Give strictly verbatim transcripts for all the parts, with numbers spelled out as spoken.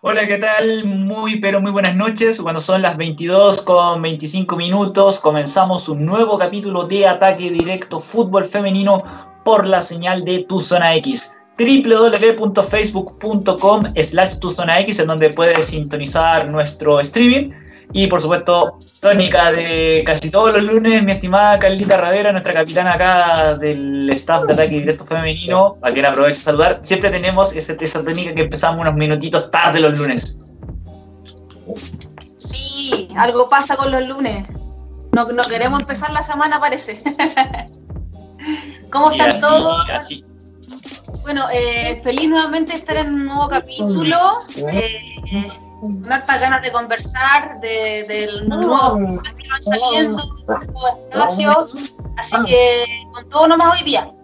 Hola, ¿qué tal? Muy, pero muy buenas noches. Cuando son las veintidós con veinticinco minutos, comenzamos un nuevo capítulo de Ataque Directo Fútbol Femenino por la señal de Tu Zona X. doble u doble u doble u punto facebook punto com slash tu zona x, en donde puedes sintonizar nuestro streaming. Y por supuesto, tónica de casi todos los lunes, mi estimada Carlita Ravera, nuestra capitana acá del staff de Ataque Directo Femenino, a quien aprovecho de saludar. Siempre tenemos esa, esa tónica que empezamos unos minutitos tarde los lunes. Sí, algo pasa con los lunes. No, no queremos empezar la semana, parece. ¿Cómo están así, todos? Así. Bueno, eh, feliz nuevamente de estar en un nuevo capítulo. Eh, con hartas ganas de conversar, de, de los nuevos temas que van saliendo, nuevos espacios. Así que con todo nomás hoy día.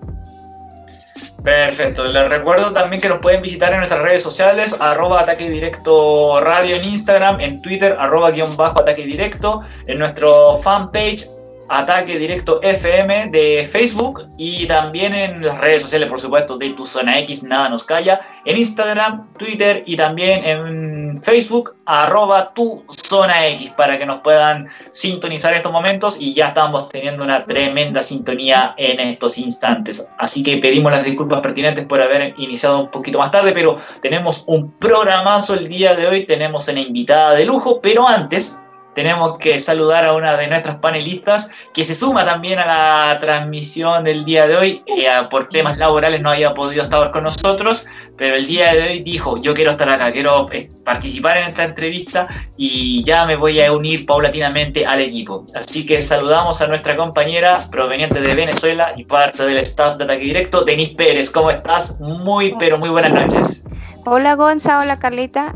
Perfecto, les recuerdo también que nos pueden visitar en nuestras redes sociales, arroba Ataque Directo Radio en Instagram, en Twitter, arroba guión bajo Ataque Directo, en nuestro fanpage Ataque Directo F M de Facebook y también en las redes sociales, por supuesto, de Tu Zona X, Nada Nos Calla, en Instagram, Twitter y también en Facebook, arroba Tu Zona X, para que nos puedan sintonizar estos momentos, y ya estamos teniendo una tremenda sintonía en estos instantes. Así que pedimos las disculpas pertinentes por haber iniciado un poquito más tarde, pero tenemos un programazo el día de hoy, tenemos una invitada de lujo, pero antes tenemos que saludar a una de nuestras panelistas que se suma también a la transmisión del día de hoy. Eh, por temas laborales no había podido estar con nosotros, pero el día de hoy dijo: yo quiero estar acá, quiero eh, participar en esta entrevista y ya me voy a unir paulatinamente al equipo. Así que saludamos a nuestra compañera proveniente de Venezuela y parte del staff de Ataque Directo, Denise Pérez. ¿Cómo estás? Muy, pero muy buenas noches. Hola Gonza, hola Carlita.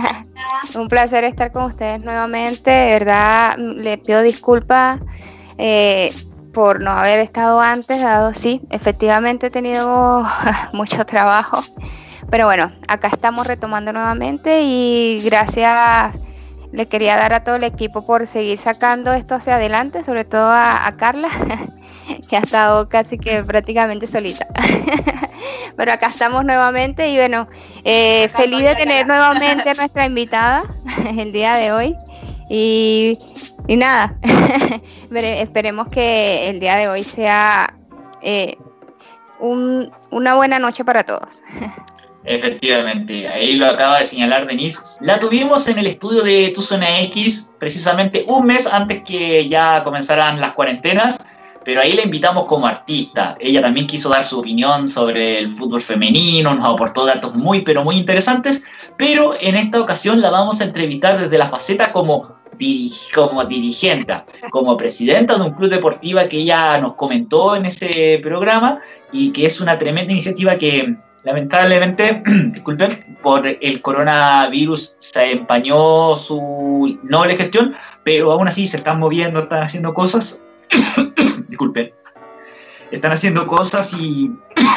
Un placer estar con ustedes nuevamente. De verdad, les pido disculpas eh, por no haber estado antes, dado sí, efectivamente he tenido mucho trabajo. Pero bueno, acá estamos retomando nuevamente y gracias le quería dar a todo el equipo por seguir sacando esto hacia adelante, sobre todo a, a Carla, que ha estado casi que prácticamente solita. Pero acá estamos nuevamente y bueno, eh, feliz de tener nuevamente a nuestra invitada el día de hoy. Y, y nada, esperemos que el día de hoy sea eh, un, una buena noche para todos. Efectivamente, ahí lo acaba de señalar Denise. La tuvimos en el estudio de Tu Zona X precisamente un mes antes que ya comenzaran las cuarentenas, pero ahí la invitamos como artista. Ella también quiso dar su opinión sobre el fútbol femenino, nos aportó datos muy pero muy interesantes, pero en esta ocasión la vamos a entrevistar desde la faceta como, dirige, como dirigente, como presidenta de un club deportivo que ella nos comentó en ese programa y que es una tremenda iniciativa que lamentablemente, disculpen, por el coronavirus se empañó su noble gestión, pero aún así se están moviendo, están haciendo cosas. Disculpen, están haciendo cosas y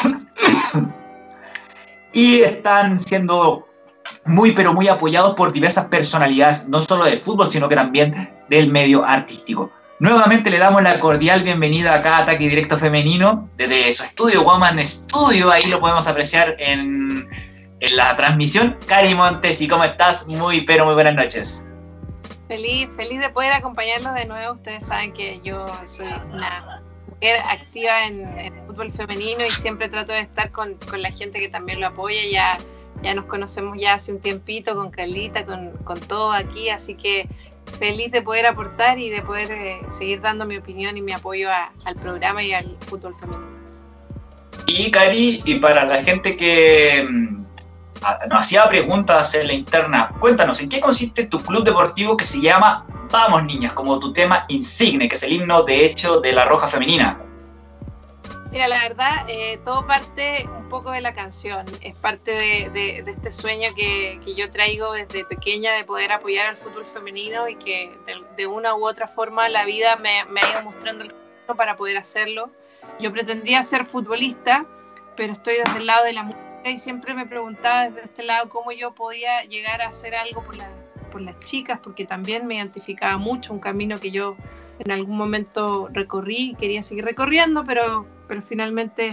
y están siendo muy pero muy apoyados por diversas personalidades, no solo del fútbol, sino que también del medio artístico. Nuevamente le damos la cordial bienvenida acá a Ataque Directo Femenino desde su estudio, Woman Studio, ahí lo podemos apreciar en, en la transmisión. Cari Montesi, ¿cómo estás? Muy pero muy buenas noches. Feliz, feliz de poder acompañarlos de nuevo. Ustedes saben que yo soy una mujer activa en, en el fútbol femenino y siempre trato de estar con, con la gente que también lo apoya. Ya, ya nos conocemos ya hace un tiempito con Carlita, con, con todo aquí, así que feliz de poder aportar y de poder eh, seguir dando mi opinión y mi apoyo a, al programa y al fútbol femenino. Y Cari, y para la gente que nos hacía preguntas en la interna, cuéntanos, ¿en qué consiste tu club deportivo que se llama Vamos Niñas, como tu tema insigne, que es el himno de hecho de la Roja Femenina? Mira, la verdad, eh, todo parte un poco de la canción, es parte de, de, de este sueño que, que yo traigo desde pequeña de poder apoyar al fútbol femenino y que de, de una u otra forma la vida me, me ha ido mostrando el camino para poder hacerlo. Yo pretendía ser futbolista, pero estoy desde el lado de la música y siempre me preguntaba desde este lado cómo yo podía llegar a hacer algo por, la, por las chicas, porque también me identificaba mucho, un camino que yo en algún momento recorrí y quería seguir recorriendo, pero, pero finalmente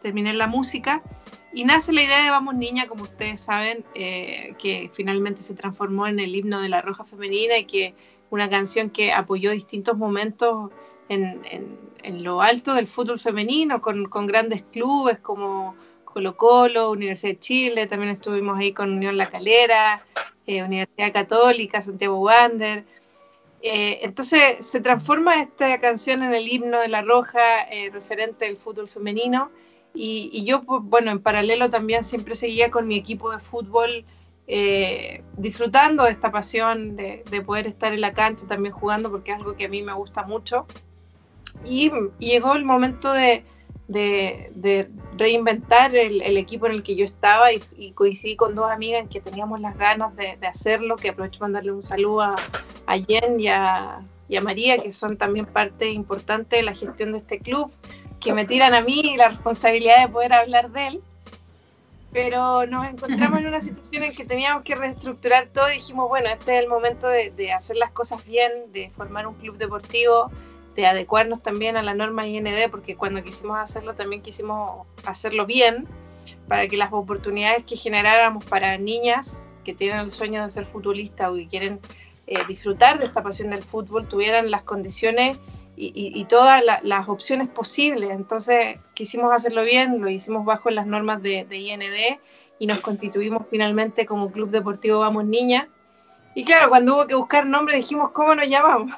terminé la música, y nace la idea de Vamos Niña, como ustedes saben, eh, que finalmente se transformó en el himno de la Roja Femenina, y que una canción que apoyó distintos momentos en, en, en lo alto del fútbol femenino, con, con grandes clubes como Colo Colo, Universidad de Chile, también estuvimos ahí con Unión La Calera, eh, Universidad Católica, Santiago Wander. Eh, entonces se transforma esta canción en el himno de la Roja, eh, referente del fútbol femenino, y, y yo, pues, bueno, en paralelo también siempre seguía con mi equipo de fútbol, eh, disfrutando de esta pasión de, de poder estar en la cancha también jugando, porque es algo que a mí me gusta mucho, y, y llegó el momento de, de, de reinventar el, el equipo en el que yo estaba, y, y coincidí con dos amigas en que teníamos las ganas de, de hacerlo, que aprovecho para mandarle un saludo a a Jen y a, y a María, que son también parte importante de la gestión de este club, que me tiran a mí la responsabilidad de poder hablar de él, pero nos encontramos en una situación en que teníamos que reestructurar todo, y dijimos, bueno, este es el momento de, de hacer las cosas bien, de formar un club deportivo, de adecuarnos también a la norma I N D, porque cuando quisimos hacerlo también quisimos hacerlo bien, para que las oportunidades que generáramos para niñas que tienen el sueño de ser futbolistas o que quieren Eh, disfrutar de esta pasión del fútbol, tuvieran las condiciones y, y, y todas la, las opciones posibles. Entonces quisimos hacerlo bien, lo hicimos bajo las normas de, de I N D, y nos constituimos finalmente como Club Deportivo Vamos Niña. Y claro, cuando hubo que buscar nombre dijimos, ¿cómo nos llamamos?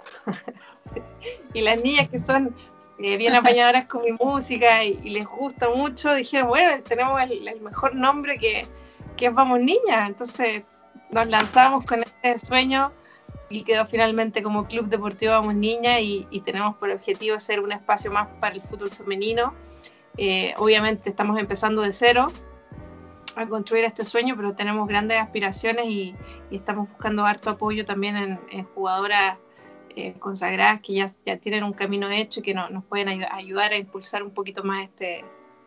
Y las niñas, que son eh, bien apañadoras con mi música y, y les gusta mucho, dijeron, bueno, tenemos el, el mejor nombre que, que es Vamos Niña. Entonces nos lanzamos con este sueño, y quedó finalmente como Club Deportivo Vamos Niña, y, y tenemos por objetivo ser un espacio más para el fútbol femenino. Eh, obviamente estamos empezando de cero a construir este sueño, pero tenemos grandes aspiraciones, y, y estamos buscando harto apoyo también en, en jugadoras eh, consagradas que ya, ya tienen un camino hecho y que no, nos pueden ay- ayudar a impulsar un poquito más este,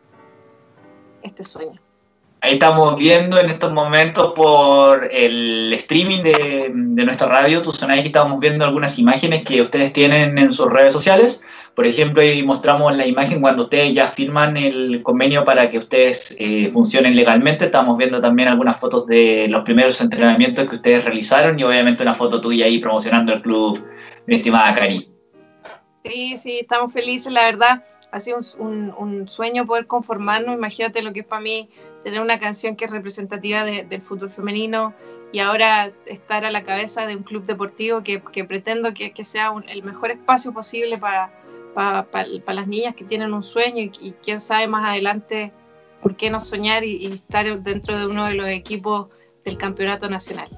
este sueño. Ahí estamos viendo en estos momentos por el streaming de, de nuestra radio, Tucson, estamos viendo algunas imágenes que ustedes tienen en sus redes sociales. Por ejemplo, ahí mostramos la imagen cuando ustedes ya firman el convenio para que ustedes eh, funcionen legalmente. Estamos viendo también algunas fotos de los primeros entrenamientos que ustedes realizaron, y obviamente una foto tuya ahí promocionando el club, mi estimada Cari. Sí, sí, estamos felices, la verdad. Ha sido un, un, un sueño poder conformarnos. Imagínate lo que es para mí tener una canción que es representativa de, del fútbol femenino, y ahora estar a la cabeza de un club deportivo que, que pretendo que, que sea un, el mejor espacio posible para pa, pa, pa las niñas que tienen un sueño, y, y quién sabe más adelante por qué no soñar y, y estar dentro de uno de los equipos del campeonato nacional.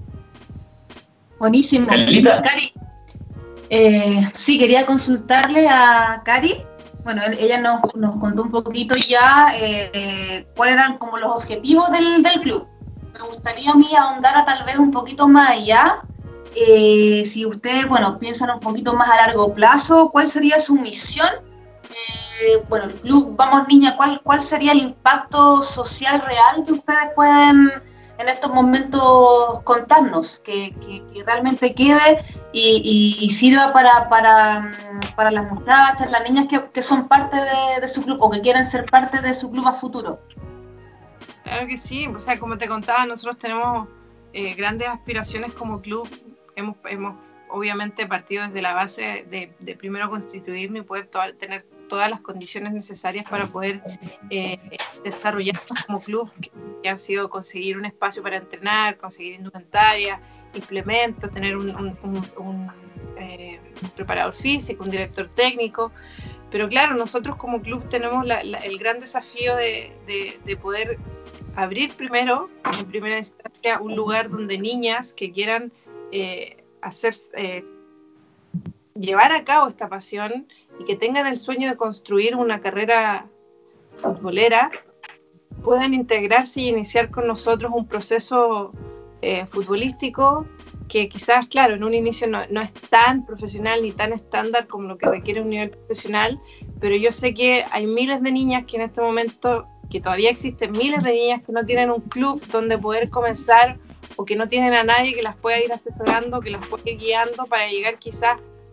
Buenísimo. Carlita. Cari, eh, sí, quería consultarle a Cari. Bueno, ella nos, nos contó un poquito ya eh, eh, cuáles eran como los objetivos del, del club. Me gustaría a mí ahondar a tal vez un poquito más allá. Eh, si ustedes, bueno, piensan un poquito más a largo plazo, ¿cuál sería su misión? Eh, bueno, el club Vamos Niña, ¿cuál, ¿cuál sería el impacto social real que ustedes pueden en estos momentos contarnos? Que, que, que realmente quede y, y, y sirva para, para, para las muchachas, las niñas que, que son parte de, de su club o que quieren ser parte de su club a futuro. Claro que sí, o sea, como te contaba, nosotros tenemos eh, grandes aspiraciones como club. Hemos, hemos obviamente partido desde la base de, de primero constituirnos y poder to- tener todas las condiciones necesarias para poder eh, desarrollarnos como club, que, que han sido conseguir un espacio para entrenar, conseguir indumentaria, implementos, tener un, un, un, un, eh, un preparador físico, un director técnico. Pero claro, nosotros como club tenemos la, la, el gran desafío de, de, de poder abrir primero, en primera instancia, un lugar donde niñas que quieran eh, hacer, eh, llevar a cabo esta pasión y que tengan el sueño de construir una carrera futbolera, puedan integrarse y iniciar con nosotros un proceso eh, futbolístico que quizás, claro, en un inicio no, no es tan profesional ni tan estándar como lo que requiere un nivel profesional, pero yo sé que hay miles de niñas que en este momento, que todavía existen miles de niñas que no tienen un club donde poder comenzar o que no tienen a nadie que las pueda ir asesorando, que las pueda ir guiando para llegar quizás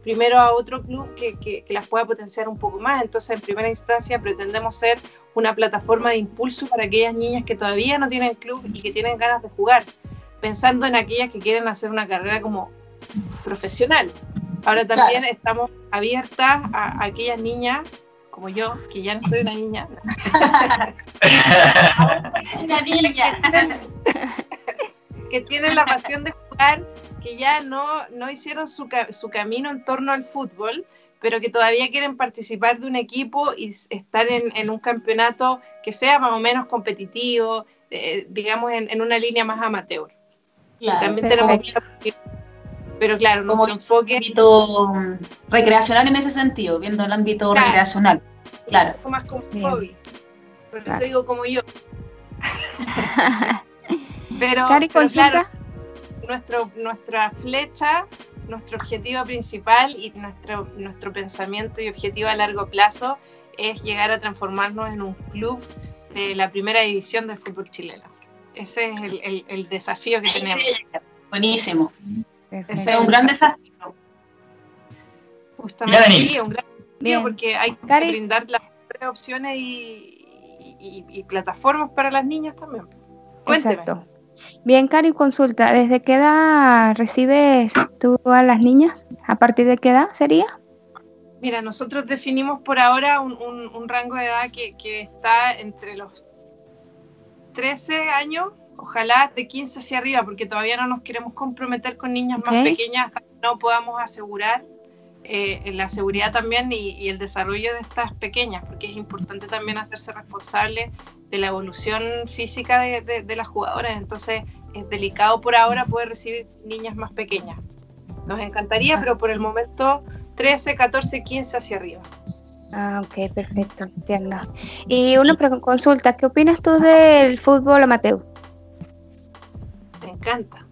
primero a otro club que, que, que las pueda potenciar un poco más. Entonces, en primera instancia, pretendemos ser una plataforma de impulso para aquellas niñas que todavía no tienen club y que tienen ganas de jugar, pensando en aquellas que quieren hacer una carrera como profesional. Ahora también claro. estamos abiertas a, a aquellas niñas como yo, que ya no soy una niña. Una niña. Que tienen la pasión de jugar, que ya no, no hicieron su, su camino en torno al fútbol, pero que todavía quieren participar de un equipo y estar en, en un campeonato que sea más o menos competitivo, eh, digamos en, en una línea más amateur. Claro, también tenemos que, pero claro, como nuestro enfoque ámbito recreacional en ese sentido, viendo el ámbito claro, recreacional. Claro. Es más como un hobby. Por eso claro. digo como yo. pero, Cari, pero claro, nuestro, nuestra flecha, nuestro objetivo principal y nuestro, nuestro pensamiento y objetivo a largo plazo es llegar a transformarnos en un club de la primera división del fútbol chileno. Ese es el, el, el desafío que tenemos. Buenísimo. Perfecto. Ese es un gran desafío. Justamente sí, un gran desafío Bien. porque hay que Cari. brindar las tres opciones y, y, y, y plataformas para las niñas también. Cuénteme. Exacto. Bien, Cari, consulta, ¿desde qué edad recibes tú a las niñas? ¿A partir de qué edad sería? Mira, nosotros definimos por ahora un, un, un rango de edad que, que está entre los trece años, ojalá de quince hacia arriba, porque todavía no nos queremos comprometer con niñas okay. más pequeñas hasta que no podamos asegurar eh, la seguridad también y, y el desarrollo de estas pequeñas, porque es importante también hacerse responsable de la evolución física de, de, de las jugadoras. Entonces es delicado por ahora poder recibir niñas más pequeñas. Nos encantaría, pero por el momento trece, catorce, quince hacia arriba. Ah, ok, perfecto, entiendo. Y una consulta, ¿qué opinas tú del fútbol amateur? Me encanta.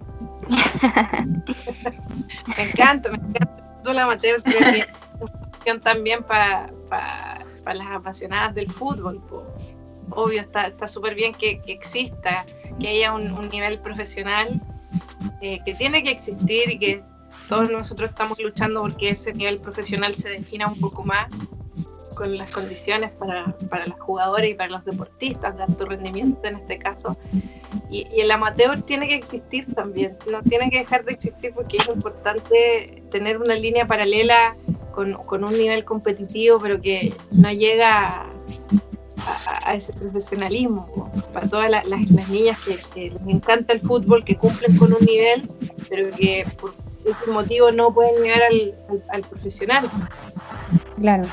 me encanta, me encanta el fútbol amateur, creo que es una opción también para pa, pa las apasionadas del fútbol. Po. Obvio, está súper bien que, que exista, que haya un, un nivel profesional eh, que tiene que existir y que todos nosotros estamos luchando porque ese nivel profesional se defina un poco más con las condiciones para, para las jugadoras y para los deportistas de alto rendimiento en este caso. Y, y el amateur tiene que existir también, no tiene que dejar de existir porque es importante tener una línea paralela con, con un nivel competitivo, pero que no llega a, a, a ese profesionalismo. Para todas las, las, las niñas que, que les encanta el fútbol, que cumplen con un nivel, pero que por ese motivo no pueden llegar al, al, al profesional. Claro.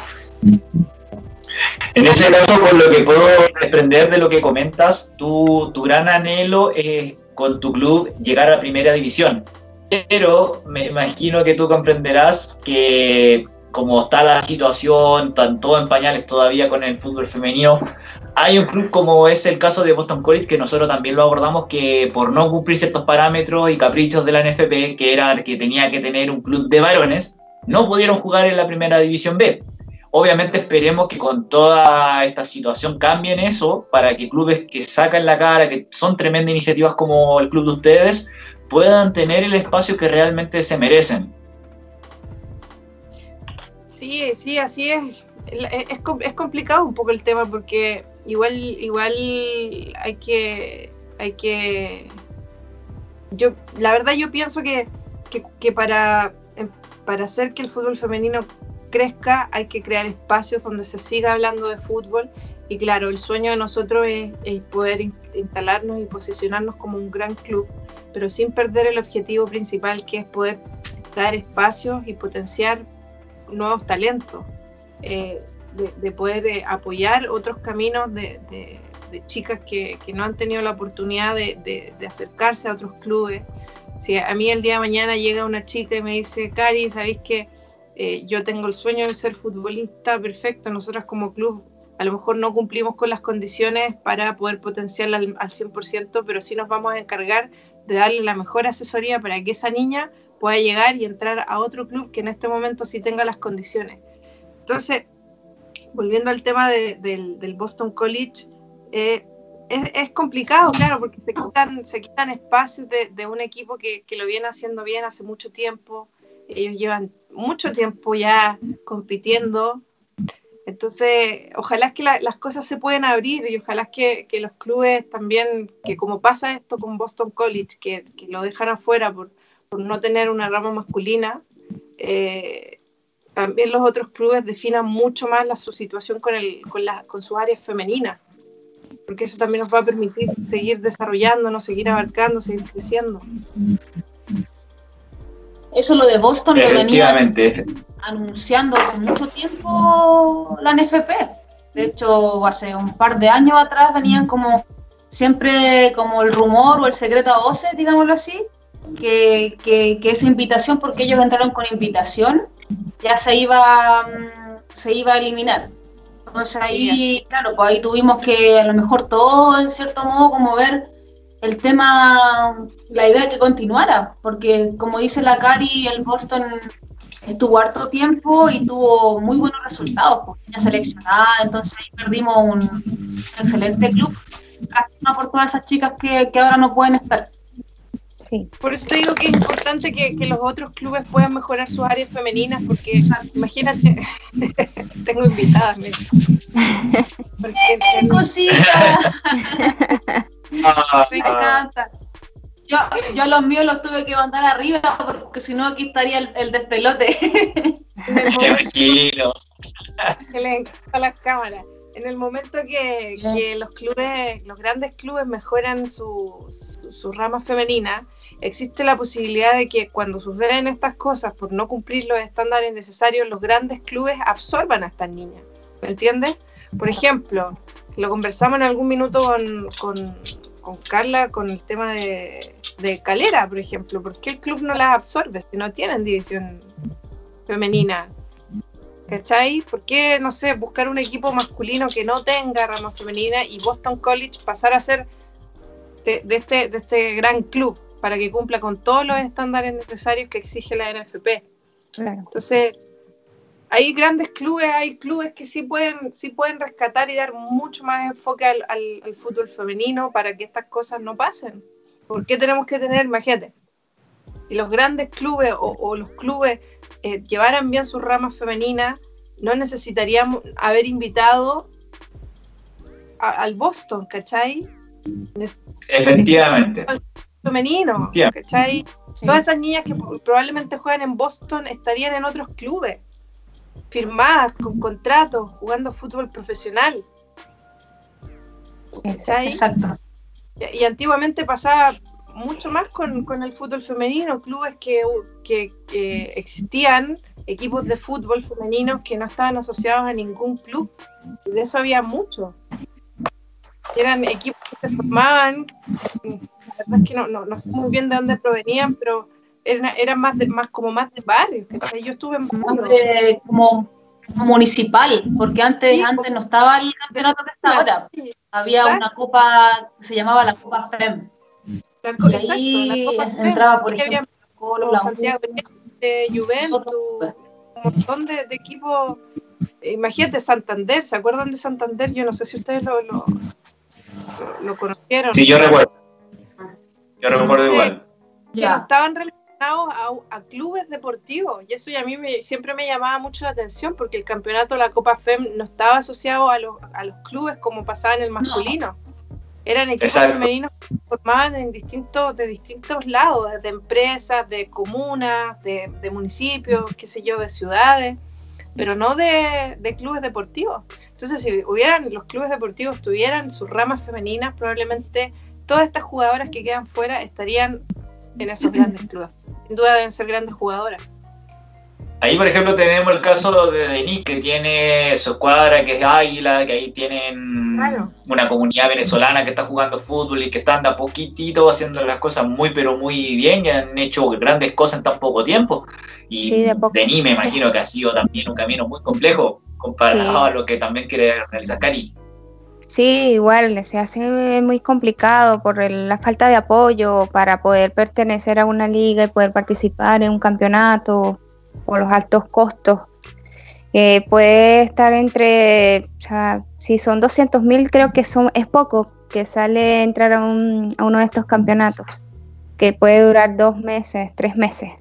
En ese caso, por lo que puedo desprender de lo que comentas, tu, tu gran anhelo es con tu club llegar a primera división. Pero me imagino que tú comprenderás que como está la situación, tanto en pañales todavía con el fútbol femenino, hay un club como es el caso de Boston College, que nosotros también lo abordamos, que por no cumplir ciertos parámetros y caprichos de la N F P, que era que tenía que tener un club de varones, no pudieron jugar en la primera división B. Obviamente esperemos que con toda esta situación cambien eso para que clubes que sacan la cara, que son tremendas iniciativas como el club de ustedes, puedan tener el espacio que realmente se merecen. Sí, sí, así es. Es, es complicado un poco el tema porque igual, igual hay que, hay que, yo, la verdad yo pienso que, que, que para, para hacer que el fútbol femenino crezca hay que crear espacios donde se siga hablando de fútbol y claro, el sueño de nosotros es, es poder instalarnos y posicionarnos como un gran club, pero sin perder el objetivo principal que es poder dar espacios y potenciar nuevos talentos, eh, de, de poder eh, apoyar otros caminos de, de, de chicas que, que no han tenido la oportunidad de, de, de acercarse a otros clubes. Si a mí el día de mañana llega una chica y me dice, Cari, ¿sabéis que Eh, yo tengo el sueño de ser futbolista? Perfecto, nosotras como club a lo mejor no cumplimos con las condiciones para poder potenciarla al, al cien por ciento, pero sí nos vamos a encargar de darle la mejor asesoría para que esa niña pueda llegar y entrar a otro club que en este momento sí tenga las condiciones. Entonces, volviendo al tema de, de, del Boston College, eh, es, es complicado, claro, porque se quitan, se quitan espacios de, de un equipo que, que lo viene haciendo bien hace mucho tiempo. Ellos llevan mucho tiempo ya compitiendo. Entonces, ojalá que la, las cosas se puedan abrir y ojalá que, que los clubes también, que como pasa esto con Boston College, que, que lo dejan afuera por, por no tener una rama masculina, eh, también los otros clubes definan mucho más la, su situación con, el, con, la, con sus áreas femeninas, porque eso también nos va a permitir seguir desarrollándonos, seguir abarcando, seguir creciendo. Eso lo de Boston lo venía Efectivamente. anunciando hace mucho tiempo la N F P. De hecho, hace un par de años atrás venían como siempre como el rumor o el secreto a voces, digámoslo así, que, que, que esa invitación, porque ellos entraron con invitación, ya se iba, se iba a eliminar. Entonces ahí, claro, pues ahí tuvimos que a lo mejor todo, en cierto modo, como ver el tema, la idea de que continuara, porque como dice la Cari, el Boston estuvo harto tiempo y tuvo muy buenos resultados, porque tenía seleccionada, entonces ahí perdimos un, un excelente club, lástima por todas esas chicas que, que ahora no pueden estar. Sí. Por eso te digo que es importante que, que los otros clubes puedan mejorar sus áreas femeninas, porque exacto, imagínate, tengo invitadas, mira. Porque, ¡Eh, cosita! Me encanta. Yo, yo los míos los tuve que mandar arriba porque si no aquí estaría el, el despelote. Me imagino. Que les encanta las cámaras. En el momento que, que los clubes, los grandes clubes mejoran su, su, su rama femenina, existe la posibilidad de que cuando suceden estas cosas por no cumplir los estándares necesarios, los grandes clubes absorban a estas niñas. ¿Me entiendes? Por ejemplo, lo conversamos en algún minuto con, con, con Carla con el tema de, de Calera, por ejemplo. ¿Por qué el club no las absorbe si no tienen división femenina? ¿Cachai? ¿Por qué, no sé, buscar un equipo masculino que no tenga rama femenina y Boston College pasar a ser de, de, este, de este gran club para que cumpla con todos los estándares necesarios que exige la N F P? Claro. Entonces, hay grandes clubes, hay clubes que sí pueden, sí pueden rescatar y dar mucho más enfoque al, al, al fútbol femenino para que estas cosas no pasen. ¿Por qué tenemos que tener, imagínate, si los grandes clubes o, o los clubes eh, llevaran bien sus ramas femeninas, no necesitaríamos haber invitado a, al Boston, ¿cachai? Efectivamente. Femenino, ¿cachai? Sí. Todas esas niñas que probablemente juegan en Boston estarían en otros clubes, firmadas, con contratos, jugando fútbol profesional. ¿Cachai? Exacto. Y, y antiguamente pasaba mucho más con, con el fútbol femenino, clubes que, que, que existían, equipos de fútbol femeninos que no estaban asociados a ningún club, y de eso había mucho. Eran equipos que se formaban, la verdad es que no, no, no sé muy bien de dónde provenían, pero eran, eran más, de, más como más de barrios. ¿Cachai? Yo estuve en más de, como municipal, porque antes, sí, antes no estaba el campeonato que está ahora. Sí, había exacto. Una copa que se llamaba la Copa F E M. La, y exacto, ahí la Copa F E M, entraba, por ejemplo, Colo, Santiago de Juventus, un montón de, de equipos. Imagínate Santander, ¿se acuerdan de Santander? Yo no sé si ustedes lo, lo, lo, lo conocieron. Sí, yo recuerdo. Yo Entonces, recuerdo igual. Que no estaban relacionados a, a clubes deportivos, y eso ya a mí me, siempre me llamaba mucho la atención, porque el campeonato de la Copa F E M no estaba asociado a los, a los clubes como pasaba en el masculino. No. Eran equipos Exacto. femeninos que se formaban en distintos, de distintos lados, de empresas, de comunas, de, de municipios, qué sé yo, de ciudades, pero no de, de clubes deportivos. Entonces, si hubieran, los clubes deportivos tuvieran sus ramas femeninas, probablemente todas estas jugadoras que quedan fuera estarían en esos grandes clubes. Sin duda deben ser grandes jugadoras. Ahí, por ejemplo, tenemos el caso de Denis, que tiene su escuadra, que es Águila, que ahí tienen claro. una comunidad venezolana que está jugando fútbol y que están de a poquitito haciendo las cosas muy, pero muy bien, y han hecho grandes cosas en tan poco tiempo. Y sí, de Denis me imagino que ha sido también un camino muy complejo comparado sí. a lo que también quiere realizar Cari. Sí, igual, se hace muy complicado por el, la falta de apoyo para poder pertenecer a una liga y poder participar en un campeonato, o los altos costos. Eh, puede estar entre, o sea, si son doscientos mil, creo que son es poco que sale entrar a, un, a uno de estos campeonatos, que puede durar dos meses, tres meses.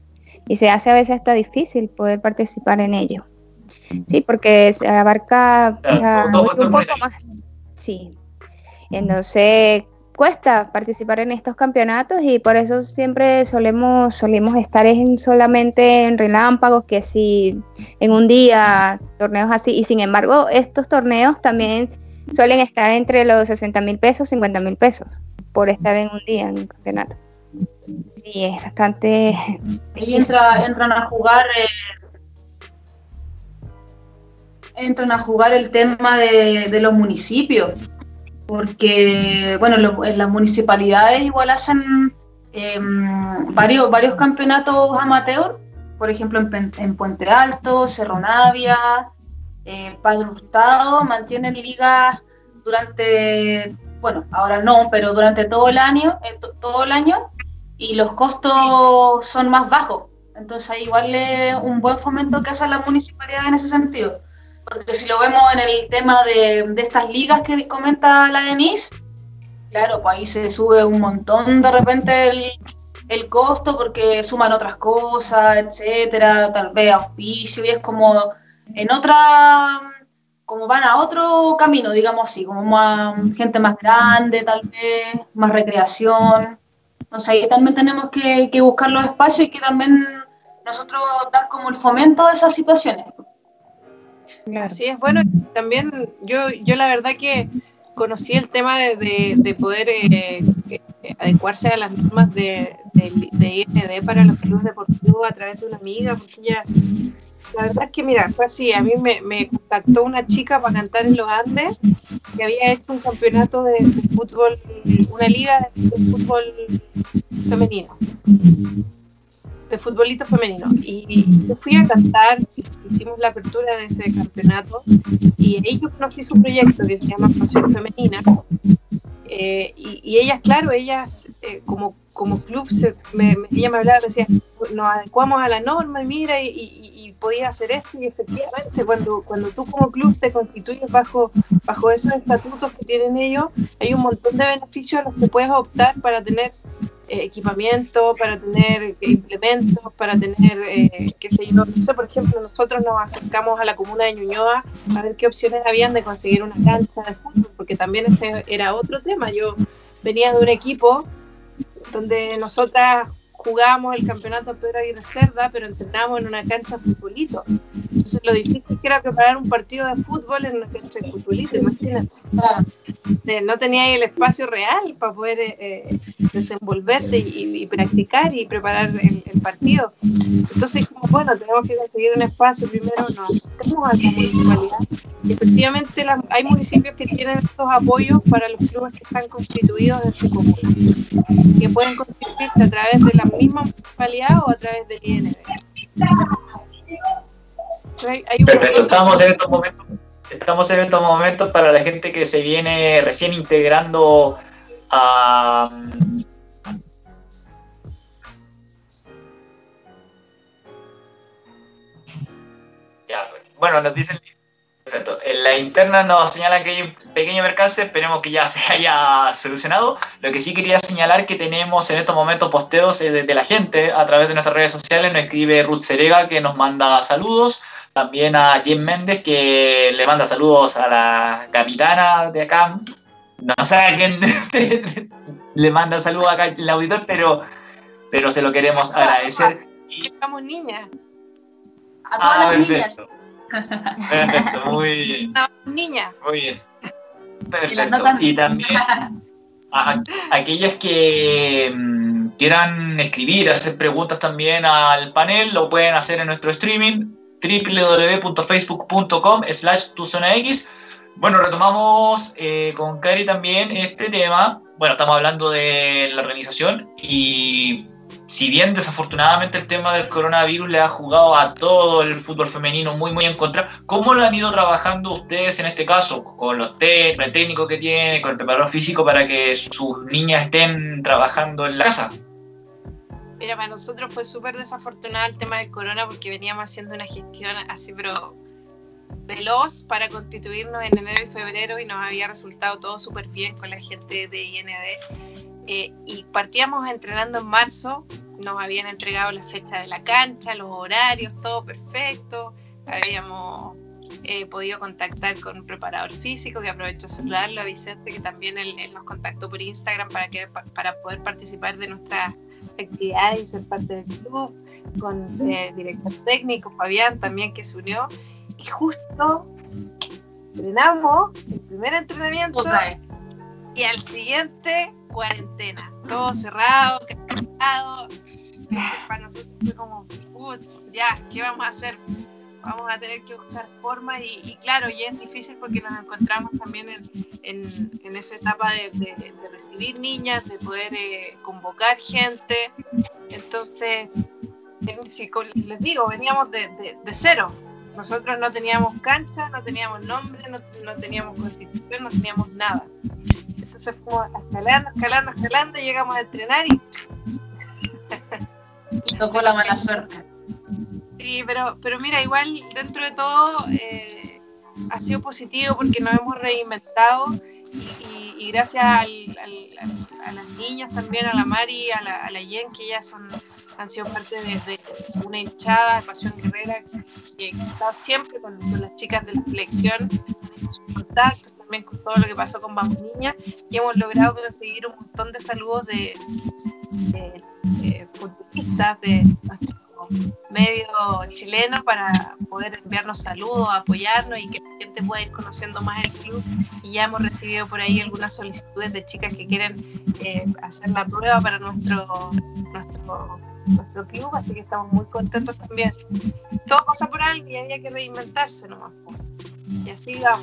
y se hace a veces hasta difícil poder participar en ello. Sí, porque se abarca Claro, ya, todo- todo un poco monetario. más. Sí, entonces cuesta participar en estos campeonatos y por eso siempre solemos, solemos estar en solamente en relámpagos, que si en un día, torneos así, y sin embargo estos torneos también suelen estar entre los sesenta mil pesos, cincuenta mil pesos, por estar en un día en un campeonato. Sí, es bastante... Ahí entra, entran a jugar eh, entran a jugar el tema de, de los municipios, porque bueno, lo, en las municipalidades igual hacen eh, varios, varios campeonatos amateur, por ejemplo en, Pen- en Puente Alto, Cerro Navia, eh, Padre Hurtado, mantienen ligas durante, bueno, ahora no, pero durante todo el año, eh, to- todo el año, y los costos son más bajos. Entonces ahí igual es un buen fomento que hace la municipalidad en ese sentido. Porque si lo vemos en el tema de, de estas ligas que comenta la Denise, claro, pues ahí se sube un montón de repente el, el costo porque suman otras cosas, etcétera, tal vez auspicio, y es como en otra, como van a otro camino, digamos así, como más, gente más grande tal vez, más recreación. Entonces ahí también tenemos que, que buscar los espacios y que también nosotros dar como el fomento a esas situaciones. Claro. Así es, bueno, también yo, yo la verdad que conocí el tema de, de, de poder eh, eh, adecuarse a las normas de, de, de I N D para los clubes deportivos a través de una amiga, porque ella, la verdad es que mira, fue así, a mí me, me contactó una chica para cantar en los Andes, que había hecho un campeonato de, de fútbol, una liga de, de fútbol femenino, de futbolito femenino, y yo fui a cantar, hicimos la apertura de ese campeonato y ahí yo conocí su proyecto que se llama Pasión Femenina, eh, y, y ellas, claro, ellas eh, como, como club, se, me, me, ella me hablaba, me decía, nos adecuamos a la norma y mira, y, y, y podía hacer esto, y efectivamente cuando, cuando tú como club te constituyes bajo, bajo esos estatutos que tienen ellos, hay un montón de beneficios a los que puedes optar para tener Eh, equipamiento, para tener eh, implementos, para tener, eh, qué sé yo, no sé, por ejemplo, nosotros nos acercamos a la comuna de Ñuñoa a ver qué opciones habían de conseguir una cancha de fútbol, porque también ese era otro tema. Yo venía de un equipo donde nosotras jugábamos el campeonato Pedro Aguirre Cerda, pero entrenábamos en una cancha de futbolito. Entonces lo difícil que era preparar un partido de fútbol en una cancha de futbolito, imagínate. No tenía ahí el espacio real para poder eh, desenvolverte y, y practicar y preparar el, el partido. Entonces, como bueno, tenemos que conseguir un espacio. Primero nos acercamos a la municipalidad y efectivamente la, hay municipios que tienen estos apoyos para los clubes que están constituidos en su comuna, que pueden constituirse a través de la misma municipalidad o a través del I N D. Hay, hay un Perfecto, estamos en estos momentos. Estamos en estos momentos para la gente que se viene recién integrando a... Ya, bueno, nos dicen... Perfecto. En la interna nos señalan que hay un pequeño percance, esperemos que ya se haya solucionado. Lo que sí quería señalar que tenemos en estos momentos posteos de, de la gente a través de nuestras redes sociales. Nos escribe Ruth Serega, que nos manda saludos. También a Jim Méndez, que le manda saludos a la capitana de acá. No sé a quién le manda saludos acá el auditor, pero, pero se lo queremos agradecer. Llevamos niñas. A todas Ah, las perfecto. niñas. Perfecto, muy bien. No, niñas. Muy bien. Y las Perfecto. notas- Y también a aquellas que mmm, quieran escribir, hacer preguntas también al panel, lo pueden hacer en nuestro streaming doble u doble u doble u punto facebook punto com slash tu zona X. Bueno, retomamos eh, con Cari también este tema. Bueno, estamos hablando de la organización y si bien desafortunadamente el tema del coronavirus le ha jugado a todo el fútbol femenino muy muy en contra, ¿cómo lo han ido trabajando ustedes en este caso? Con los te el técnico que tienen, con el preparador físico para que sus niñas estén trabajando en la casa. Mira, para nosotros fue súper desafortunado el tema del corona porque veníamos haciendo una gestión así, pero veloz para constituirnos en enero y febrero y nos había resultado todo súper bien con la gente de I N D. Eh, y partíamos entrenando en marzo nos habían entregado la fecha de la cancha, los horarios, todo perfecto. Habíamos eh, podido contactar con un preparador físico, que aprovecho de saludarlo, a Vicente, que también él, él nos contactó por Instagram para, que, para poder participar de nuestras actividades y ser parte del club, con el eh, director técnico, Fabián, también, que se unió. Y justo entrenamos el primer entrenamiento okay. y al siguiente cuarentena, todo cerrado, cerrado. Para nosotros fue como, ya, ¿qué vamos a hacer? Vamos a tener que buscar formas y, y claro, y es difícil porque nos encontramos también en, en, en esa etapa de, de, de recibir niñas, de poder eh, convocar gente. Entonces, si les digo, veníamos de, de, de cero. Nosotros no teníamos cancha, no teníamos nombre, no, no teníamos constitución, no teníamos nada. Entonces fuimos escalando, escalando, escalando, y llegamos a entrenar y... y tocó la mala suerte. Sí, pero, pero mira, igual dentro de todo eh, ha sido positivo porque nos hemos reinventado y, y, y gracias al, al, a las niñas también, a la Mari, a la, a la Jen, que ellas son, han sido parte de, de una hinchada de Pasión Guerrera que está siempre con, con las chicas de la selección, con sus contactos, también con todo lo que pasó con Vamos Niñas, y hemos logrado conseguir un montón de saludos de, de, de futbolistas de nuestro medio chileno para poder enviarnos saludos, apoyarnos y que la gente pueda ir conociendo más el club. Y ya hemos recibido por ahí algunas solicitudes de chicas que quieren eh, hacer la prueba para nuestro, nuestro, nuestro club, así que estamos muy contentos también. Todo pasa por algo y había que reinventarse nomás. Y así vamos.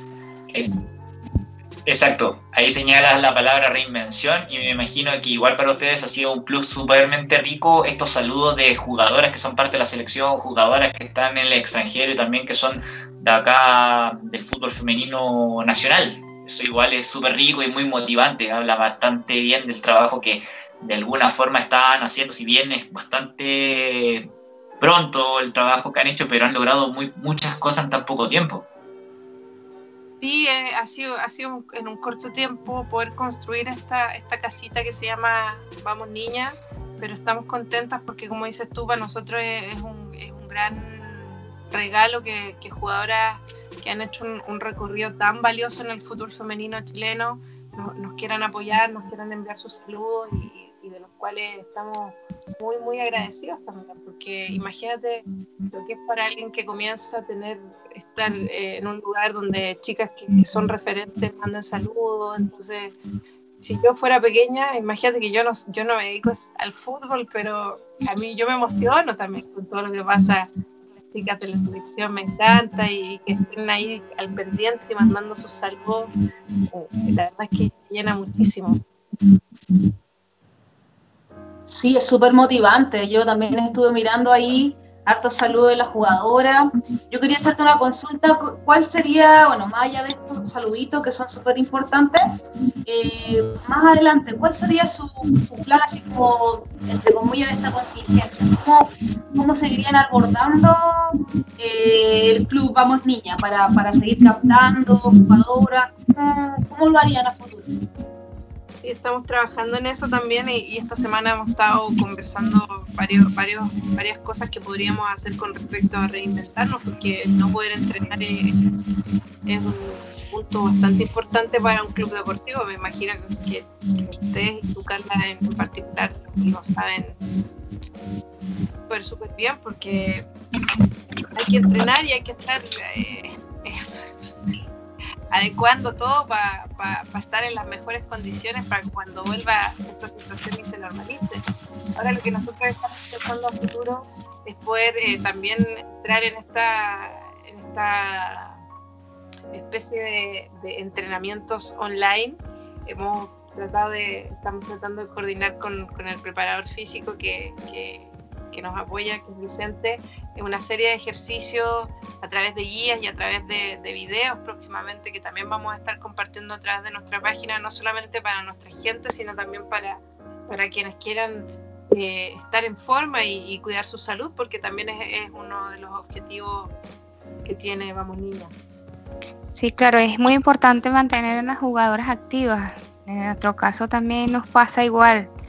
Exacto, ahí señalas la palabra reinvención y me imagino que igual para ustedes ha sido un plus supermente rico estos saludos de jugadoras que son parte de la selección, jugadoras que están en el extranjero y también que son de acá del fútbol femenino nacional. Eso igual es súper rico y muy motivante, habla bastante bien del trabajo que de alguna forma están haciendo, si bien es bastante pronto el trabajo que han hecho, pero han logrado muy, muchas cosas en tan poco tiempo. Sí, eh, ha sido, ha sido en un corto tiempo poder construir esta, esta casita que se llama Vamos Niñas, pero estamos contentas porque, como dices tú, para nosotros es, es, un, es un gran regalo que, que jugadoras que han hecho un, un recorrido tan valioso en el fútbol femenino chileno nos, nos quieran apoyar, nos quieran enviar sus saludos y, y de los cuales estamos muy, muy agradecidos también, porque imagínate lo que es para alguien que comienza a tener, estar eh, en un lugar donde chicas que, que son referentes mandan saludos. Entonces, si yo fuera pequeña, imagínate que yo no, yo no me dedico al fútbol, pero a mí yo me emociono también con todo lo que pasa. Las chicas de la selección me encanta y que estén ahí al pendiente y mandando sus saludos, eh, la verdad es que llena muchísimo. Sí, es súper motivante. Yo también estuve mirando ahí hartos saludos de la jugadora. Yo quería hacerte una consulta. ¿Cuál sería, bueno, más allá de estos saluditos que son súper importantes, eh, más adelante, cuál sería su, su plan así como, entre comillas, de esta contingencia? ¿Cómo, cómo seguirían abordando eh, el club Vamos Niñas para, para seguir captando jugadoras? ¿Cómo, cómo lo harían a futuro? Estamos trabajando en eso también y, y esta semana hemos estado conversando varios, varios, varias cosas que podríamos hacer con respecto a reinventarnos, porque el no poder entrenar es, es un punto bastante importante para un club deportivo. Me imagino que, que ustedes y tú, Carla, en particular lo saben súper, súper bien, porque hay que entrenar y hay que estar eh, eh, adecuando todo para pa, pa estar en las mejores condiciones para que cuando vuelva esta situación y se normalice. Ahora lo que nosotros estamos pensando a futuro es poder eh, también entrar en esta, en esta especie de, de entrenamientos online. Hemos tratado de, estamos tratando de coordinar con, con el preparador físico que, que, que nos apoya, que es Vicente, en una serie de ejercicios a través de guías y a través de, de videos próximamente, que también vamos a estar compartiendo a través de nuestra página, no solamente para nuestra gente, sino también para, para quienes quieran eh, estar en forma y, y cuidar su salud, porque también es, es uno de los objetivos que tiene Vamos Niñas. Sí, claro, es muy importante mantener a las jugadoras activas. En nuestro caso también nos pasa igual.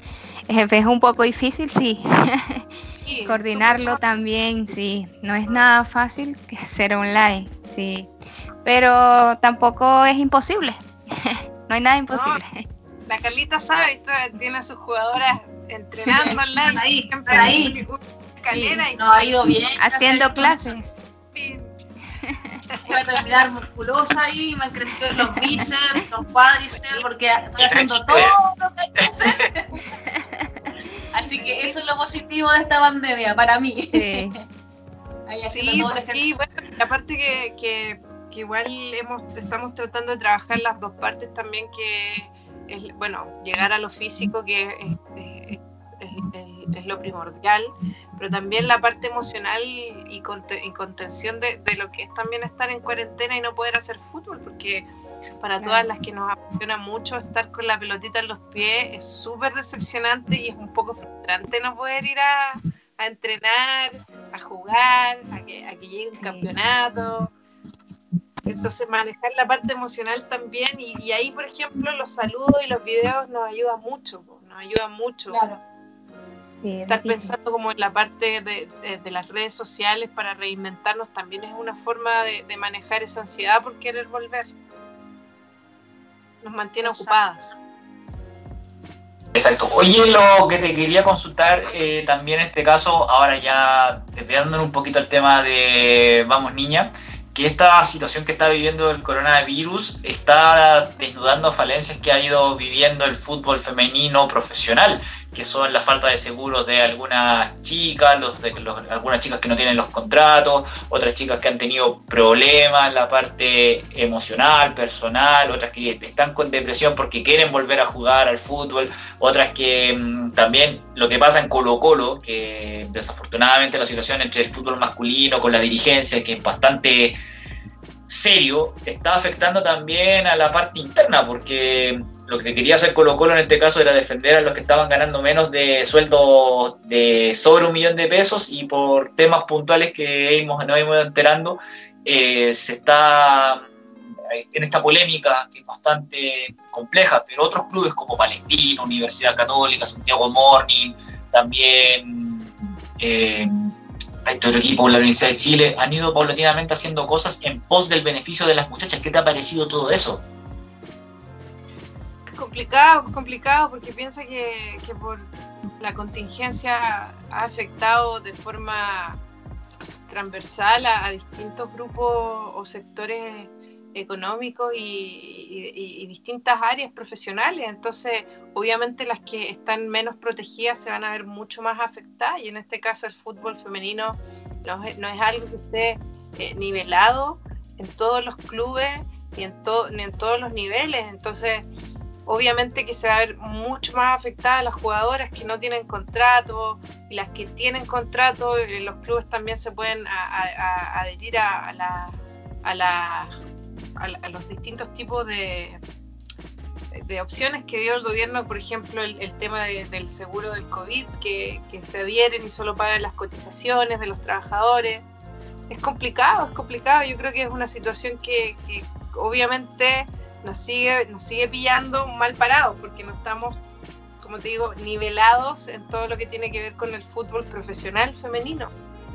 es un poco difícil, sí. Sí, Coordinarlo somos- también, sí. No es nada fácil que ser online, sí. Pero tampoco es imposible. No hay nada imposible. La Carlita sabe, esto, tiene a sus jugadoras entrenando online, Ahí, siempre ahí. en una escalera y Nos ha ido bien. Haciendo clases. Voy a terminar musculosa ahí, me han crecido los bíceps, los cuádriceps, porque estoy haciendo todo lo que hay que hacer. Así que eso es lo positivo de esta pandemia para mí. Sí. Ahí haciendo Sí, todo el sí, bueno, y aparte que, que, que igual hemos, estamos tratando de trabajar las dos partes también, que es, bueno, llegar a lo físico, que es, es, es, es, es lo primordial, pero también la parte emocional y, conte, y contención de, de lo que es también estar en cuarentena y no poder hacer fútbol, porque para todas las que nos apasiona mucho estar con la pelotita en los pies es súper decepcionante y es un poco frustrante no poder ir a, a entrenar, a jugar, a que, a que llegue un Sí. campeonato. Entonces manejar la parte emocional también, y, y ahí por ejemplo los saludos y los videos nos ayudan mucho, nos ayudan mucho. Claro. Sí, es Estar difícil. pensando como en la parte de, de, de las redes sociales para reinventarnos también es una forma de, de manejar esa ansiedad por querer volver. Nos mantiene Exacto. ocupadas. Exacto. Oye, lo que te quería consultar eh, también en este caso, ahora ya desviándonos un poquito al tema de Vamos Niña, que esta situación que está viviendo el coronavirus está desnudando falencias que ha ido viviendo el fútbol femenino profesional, que son la falta de seguros de algunas chicas, los de los, algunas chicas que no tienen los contratos, otras chicas que han tenido problemas en la parte emocional, personal, otras que están con depresión porque quieren volver a jugar al fútbol, otras que mmm, también lo que pasa en Colo-Colo, que desafortunadamente la situación entre el fútbol masculino con la dirigencia, que es bastante serio, está afectando también a la parte interna, porque lo que quería hacer Colo-Colo en este caso era defender a los que estaban ganando menos de sueldo de sobre un millón de pesos, y por temas puntuales que hemos, nos hemos ido enterando, eh, se está en esta polémica que es bastante compleja, pero otros clubes como Palestino, Universidad Católica, Santiago Morning, también eh, este otro equipo, la Universidad de Chile, han ido paulatinamente haciendo cosas en pos del beneficio de las muchachas. ¿Qué te ha parecido todo eso? Es complicado, es complicado porque piensa que, que por la contingencia ha afectado de forma transversal a, a distintos grupos o sectores económicos y, y, y distintas áreas profesionales. Entonces obviamente las que están menos protegidas se van a ver mucho más afectadas, y en este caso el fútbol femenino no es, no es algo que esté eh, nivelado en todos los clubes ni en, to, ni en todos los niveles. Entonces obviamente que se va a ver mucho más afectadas las jugadoras que no tienen contrato, y las que tienen contrato, eh, los clubes también se pueden a, a, a adherir a, a la a la a los distintos tipos de, de opciones que dio el gobierno. Por ejemplo, el, el tema de, del seguro del COVID, que, que se adhieren y solo pagan las cotizaciones de los trabajadores. Es complicado, es complicado. Yo creo que es una situación que, que obviamente nos sigue, nos sigue pillando mal parados, porque no estamos, como te digo, nivelados en todo lo que tiene que ver con el fútbol profesional femenino.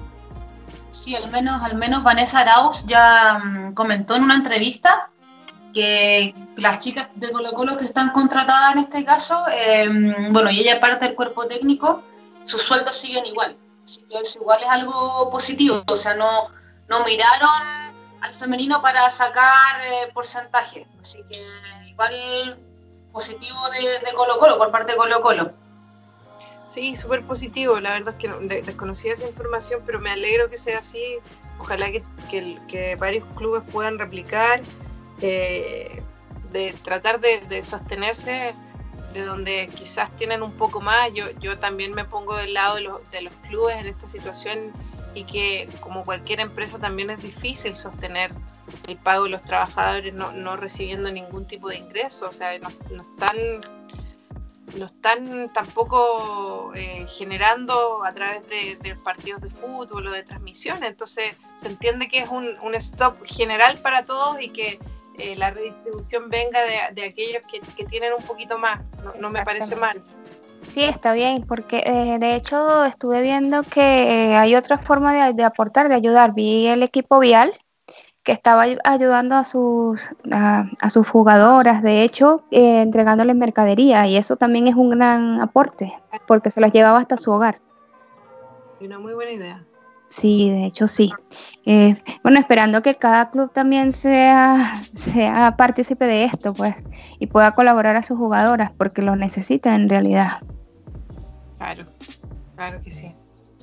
Sí, al menos, al menos Vanessa Arauz ya um, comentó en una entrevista que las chicas de Colo-Colo que están contratadas en este caso, eh, bueno, y ella parte del cuerpo técnico, sus sueldos siguen igual. Así que eso igual es algo positivo. O sea, no, no miraron al femenino para sacar eh, porcentaje. Así que igual positivo de, de Colo-Colo, por parte de Colo-Colo. Sí, súper positivo. La verdad es que no, de, desconocía esa información, pero me alegro que sea así. Ojalá que, que, que varios clubes puedan replicar, eh, de tratar de, de sostenerse de donde quizás tienen un poco más. Yo, yo también me pongo del lado de los, de los clubes en esta situación, y que como cualquier empresa también es difícil sostener el pago de los trabajadores no, no recibiendo ningún tipo de ingreso. O sea, no, no están... no están tampoco eh, generando a través de, de partidos de fútbol o de transmisiones. Entonces se entiende que es un, un stop general para todos, y que eh, la redistribución venga de, de aquellos que, que tienen un poquito más. No, no me parece mal. Sí, está bien, porque eh, de hecho estuve viendo que hay otra forma de, de aportar, de ayudar. Vi el equipo vial que estaba ay- ayudando a sus, a, a sus jugadoras, de hecho, eh, entregándoles mercadería, y eso también es un gran aporte, porque se las llevaba hasta su hogar. Una muy buena idea. Sí, de hecho sí. Eh, bueno, esperando que cada club también sea, sea partícipe de esto, pues, y pueda colaborar a sus jugadoras, porque lo necesita en realidad. Claro, claro que sí.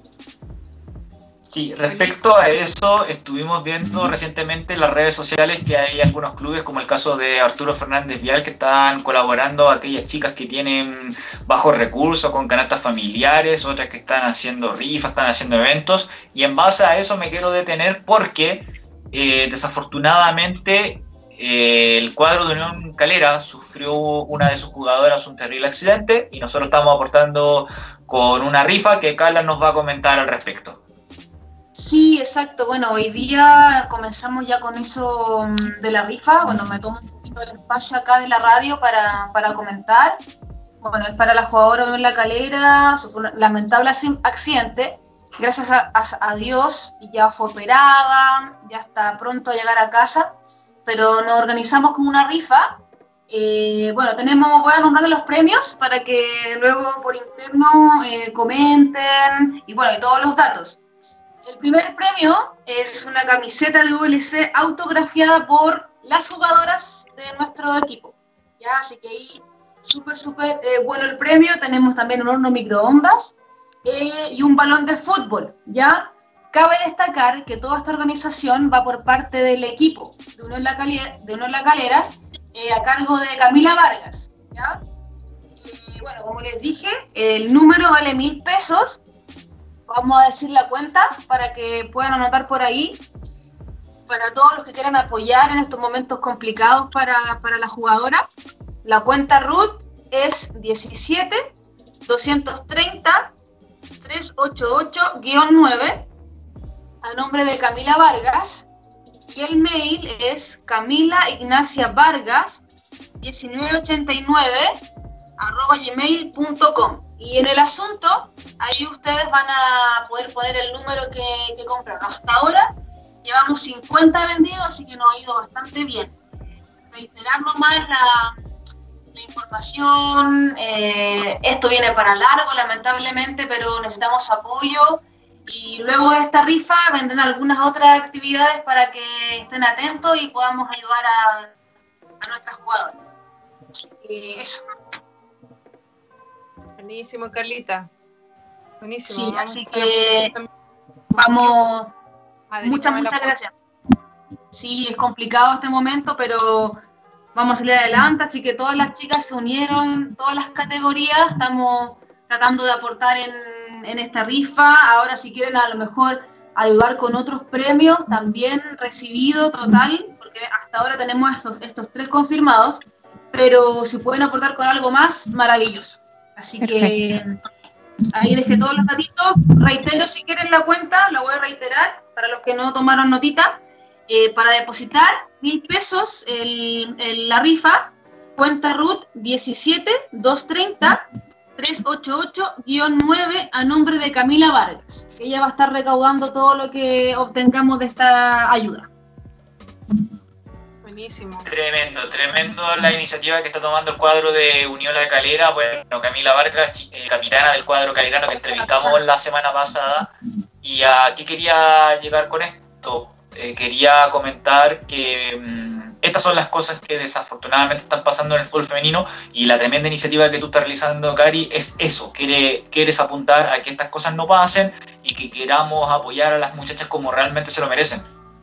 Sí, respecto a eso, estuvimos viendo recientemente en las redes sociales que hay algunos clubes, como el caso de Arturo Fernández Vial, que están colaborando a aquellas chicas que tienen bajos recursos, con canastas familiares, otras que están haciendo rifas, están haciendo eventos, y en base a eso me quiero detener porque eh, desafortunadamente eh, el cuadro de Unión Calera sufrió una de sus jugadoras un terrible accidente y nosotros estamos aportando con una rifa que Carla nos va a comentar al respecto. Sí, exacto. Bueno, hoy día comenzamos ya con eso de la rifa. Bueno, me tomo un poquito del espacio acá de la radio para, para comentar. Bueno, es para la jugadora de La Calera, sufrió un lamentable accidente. Gracias a, a, a Dios ya fue operada, ya está pronto a llegar a casa, pero nos organizamos con una rifa. Eh, bueno, tenemos, voy a nombrar los premios para que luego por interno eh, comenten y bueno, y todos los datos. El primer premio es una camiseta de U L C autografiada por las jugadoras de nuestro equipo, ¿ya? Así que ahí súper, súper eh, bueno el premio. Tenemos también un horno microondas eh, y un balón de fútbol, ¿ya? Cabe destacar que toda esta organización va por parte del equipo de Unión La Calera, de Unión La Calera eh, a cargo de Camila Vargas, ¿ya? Eh, bueno, como les dije, el número vale mil pesos. Vamos a decir la cuenta para que puedan anotar por ahí, para todos los que quieran apoyar en estos momentos complicados para, para la jugadora. La cuenta R U T es diecisiete, doscientos treinta, trescientos ochenta y ocho guión nueve a nombre de Camila Vargas, y el mail es Camila Ignacia Vargas mil novecientos ochenta y nueve arroba gmail punto com. Y en el asunto, ahí ustedes van a poder poner el número que, que compraron. Hasta ahora llevamos cincuenta vendidos, así que nos ha ido bastante bien. Reiterar nomás la, la información. Eh, esto viene para largo, lamentablemente, pero necesitamos apoyo. Y luego de esta rifa vendrán algunas otras actividades para que estén atentos y podamos ayudar a, a nuestras jugadoras. Eh, eso. Buenísimo, Carlita. Buenísimo. Sí, vamos así que vamos. Muchas, muchas gracias. Sí, es complicado este momento, pero vamos a salir adelante. Así que todas las chicas se unieron, todas las categorías. Estamos tratando de aportar en, en esta rifa. Ahora, si quieren, a lo mejor ayudar con otros premios, también recibido total, porque hasta ahora tenemos estos, estos tres confirmados. Pero si pueden aportar con algo más, maravilloso. Así que ahí dejé todos los datitos. Reitero, si quieren la cuenta, la voy a reiterar para los que no tomaron notita. Eh, para depositar mil pesos el, el, la rifa, cuenta R U T diecisiete, doscientos treinta, trescientos ochenta y ocho guión nueve a nombre de Camila Vargas. Ella va a estar recaudando todo lo que obtengamos de esta ayuda. Buenísimo. Tremendo, tremendo la iniciativa que está tomando el cuadro de Unión La Calera. Bueno, Camila Vargas, eh, capitana del cuadro calerano que entrevistamos la semana pasada. ¿Y a qué quería llegar con esto? Eh, quería comentar que mmm, estas son las cosas que desafortunadamente están pasando en el fútbol femenino, y la tremenda iniciativa que tú estás realizando, Cari, es eso. Quiere, quieres apuntar a que estas cosas no pasen y que queramos apoyar a las muchachas como realmente se lo merecen.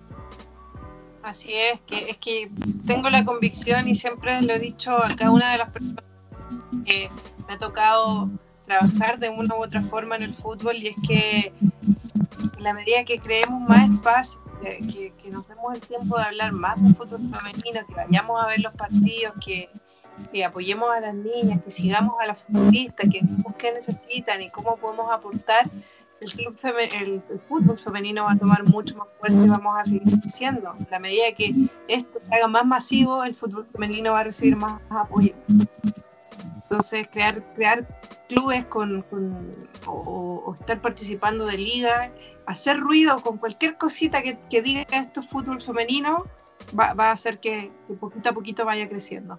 Así es, que es que tengo la convicción, y siempre lo he dicho a cada una de las personas que me ha tocado trabajar de una u otra forma en el fútbol, y es que en la medida que creemos más espacio, que, que, que nos demos el tiempo de hablar más del fútbol femenino, que vayamos a ver los partidos, que, que apoyemos a las niñas, que sigamos a las futbolistas, que vemos qué necesitan y cómo podemos aportar, el, club femen, el, el fútbol femenino va a tomar mucho más fuerza y vamos a seguir creciendo. A la medida que esto se haga más masivo, el fútbol femenino va a recibir más apoyo. Entonces, crear, crear clubes con, con o, o estar participando de ligas, hacer ruido con cualquier cosita que, que diga esto fútbol femenino, va, va a hacer que, que poquito a poquito vaya creciendo.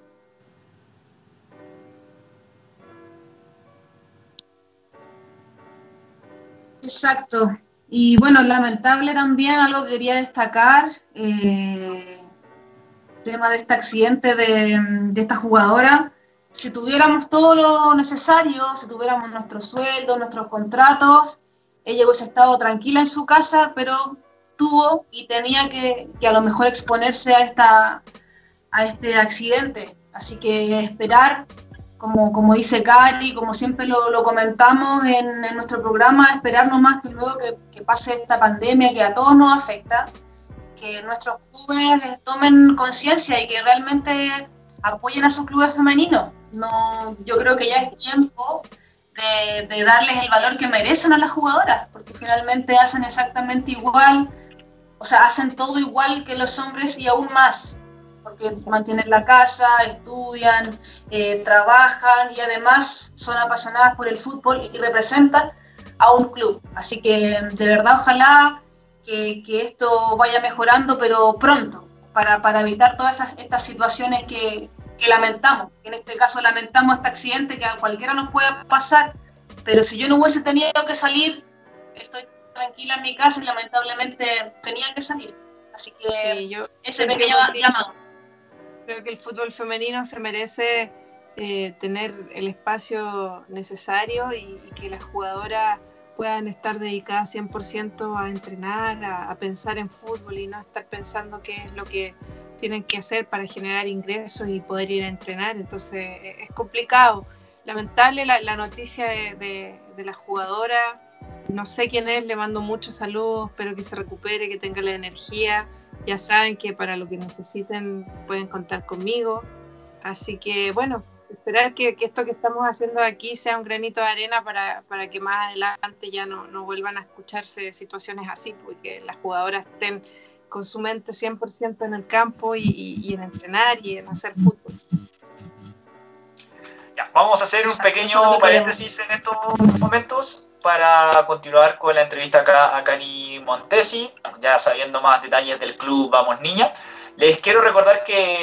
Exacto. Y bueno, lamentable también, algo que quería destacar, eh, tema de este accidente de, de esta jugadora. Si tuviéramos todo lo necesario, si tuviéramos nuestros sueldos, nuestros contratos, ella hubiese estado tranquila en su casa, pero tuvo y tenía que, que a lo mejor exponerse a, esta, a este accidente. Así que esperar, como, como dice Cari, como siempre lo, lo comentamos en, en nuestro programa, esperar nomás que luego que, que pase esta pandemia que a todos nos afecta, que nuestros clubes tomen conciencia y que realmente apoyen a sus clubes femeninos. No, yo creo que ya es tiempo de, de darles el valor que merecen a las jugadoras, porque finalmente hacen exactamente igual, o sea, hacen todo igual que los hombres y aún más, porque mantienen la casa, estudian, eh, trabajan y además son apasionadas por el fútbol y representan a un club. Así que de verdad ojalá que, que esto vaya mejorando, pero pronto, para, para evitar todas esas, estas situaciones que que lamentamos. En este caso lamentamos este accidente que a cualquiera nos puede pasar, pero si yo no hubiese tenido que salir, estoy tranquila en mi casa y lamentablemente tenía que salir. Así que sí, yo, ese pequeño llamado. Creo que el fútbol femenino se merece eh, tener el espacio necesario y, y que las jugadoras puedan estar dedicadas cien por ciento a entrenar, a, a pensar en fútbol y no estar pensando qué es lo que tienen que hacer para generar ingresos y poder ir a entrenar. Entonces es complicado. Lamentable la, la noticia de, de, de la jugadora. No sé quién es, le mando muchos saludos, espero que se recupere, que tenga la energía. Ya saben que para lo que necesiten pueden contar conmigo. Así que bueno, esperar que, que esto que estamos haciendo aquí sea un granito de arena para, para que más adelante ya no, no vuelvan a escucharse situaciones así, porque las jugadoras estén con su mente cien por ciento en el campo y, y, y en entrenar y en hacer fútbol. Ya, vamos a hacer un pequeño paréntesis en estos momentos para continuar con la entrevista acá a Cari Montesi, ya sabiendo más detalles del club Vamos Niña. Les quiero recordar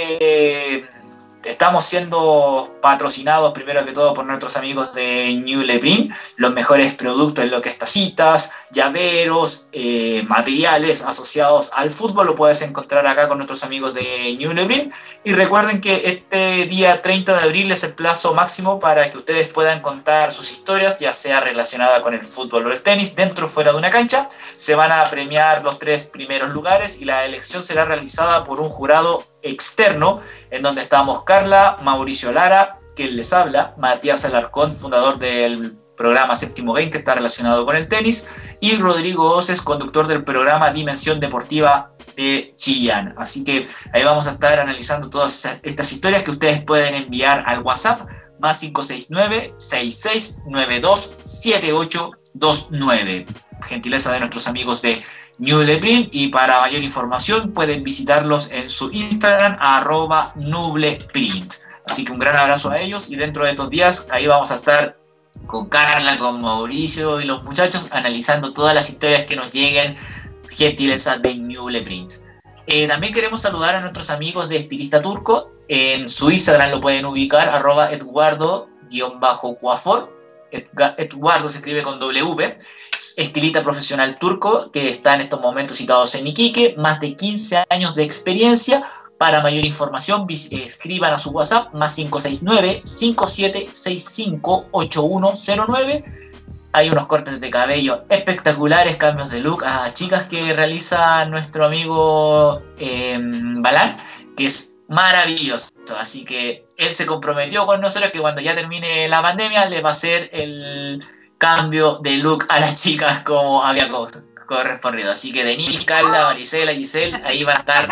que estamos siendo patrocinados primero que todo por nuestros amigos de New Lebrin, los mejores productos en lo que es tacitas, llaveros, eh, materiales asociados al fútbol, lo puedes encontrar acá con nuestros amigos de New Lebrin. Y recuerden que este día treinta de abril es el plazo máximo para que ustedes puedan contar sus historias, ya sea relacionada con el fútbol o el tenis, dentro o fuera de una cancha. Se van a premiar los tres primeros lugares y la elección será realizada por un jurado externo, en donde estamos Carla, Mauricio Lara, quien les habla, Matías Alarcón, fundador del programa Séptimo Game, que está relacionado con el tenis, y Rodrigo Oces, conductor del programa Dimensión Deportiva de Chillán. Así que ahí vamos a estar analizando todas estas historias que ustedes pueden enviar al WhatsApp, más cinco seis nueve, seis seis nueve dos, siete ocho dos nueve. Gentileza de nuestros amigos de New Lebrin, y para mayor información pueden visitarlos en su Instagram, arroba nubleprint. Así que un gran abrazo a ellos, y dentro de estos días ahí vamos a estar con Carla, con Mauricio y los muchachos analizando todas las historias que nos lleguen, gentileza de New Lebrin. Eh, también queremos saludar a nuestros amigos de Estilista Turco. En su Instagram lo pueden ubicar, arroba Eduardo-Cuafor. Eduardo se escribe con W, estilista profesional turco que está en estos momentos situados en Iquique, más de quince años de experiencia. Para mayor información escriban a su WhatsApp, más cinco seis nueve, cinco siete seis cinco, ocho uno cero nueve. Hay unos cortes de cabello espectaculares, cambios de look a chicas que realiza nuestro amigo eh, Balán, que es maravilloso. Así que él se comprometió con nosotros que cuando ya termine la pandemia le va a hacer el cambio de look a las chicas como había correspondido. Así que Denise, Carla, Marisela, Giselle, ahí van a estar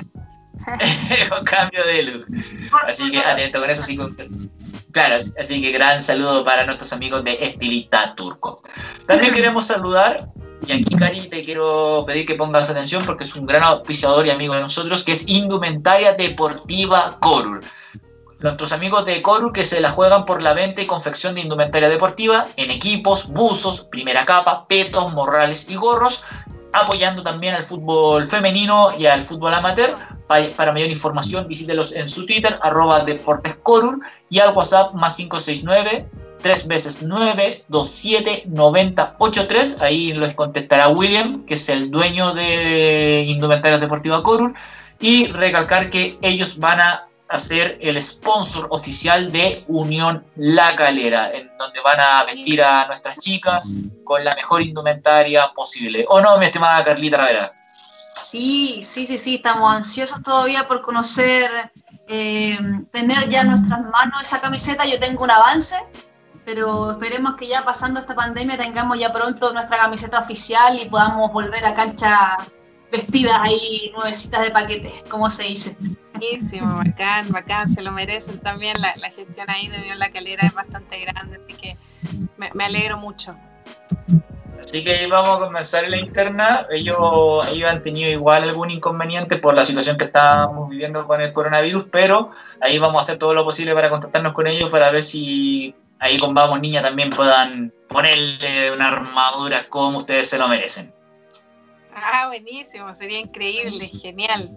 con cambio de look. Así que atento con eso. Así que, claro, así que gran saludo para nuestros amigos de Estilista Turco. También queremos saludar, y aquí Cari te quiero pedir que pongas atención porque es un gran auspiciador y amigo de nosotros, que es Indumentaria Deportiva Corur. nuestros amigos de Corur que se la juegan por la venta y confección de indumentaria deportiva en equipos, buzos, primera capa, petos, morrales y gorros, apoyando también al fútbol femenino y al fútbol amateur. Para mayor información visítelos en su Twitter, arroba deportescorur, y al WhatsApp más cinco seis nueve, tres veces nueve, dos siete, nueve cero ocho tres. Ahí les contestará William, que es el dueño de Indumentaria Deportiva Corur, y recalcar que ellos van a hacer el sponsor oficial de Unión La Calera, en donde van a vestir a nuestras chicas con la mejor indumentaria posible. ¿O no, mi estimada Carlita Ravera? Sí, sí, sí, sí, estamos ansiosos todavía por conocer, eh, tener ya en nuestras manos esa camiseta. Yo tengo un avance, pero esperemos que ya pasando esta pandemia tengamos ya pronto nuestra camiseta oficial y podamos volver a cancha vestidas ahí, nuevecitas de paquete, como se dice. Buenísimo, bacán, bacán, se lo merecen también. La, la gestión ahí de Unión La Calera es bastante grande, así que me, me alegro mucho. Así que vamos a comenzar la interna. Ellos, ellos han tenido igual algún inconveniente por la situación que estamos viviendo con el coronavirus, pero ahí vamos a hacer todo lo posible para contactarnos con ellos para ver si ahí con Vamos Niña también puedan ponerle una armadura como ustedes se lo merecen. Ah, buenísimo, sería increíble, genial.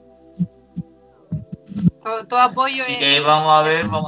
Todo, todo apoyo. Así es... que vamos a ver, vamos.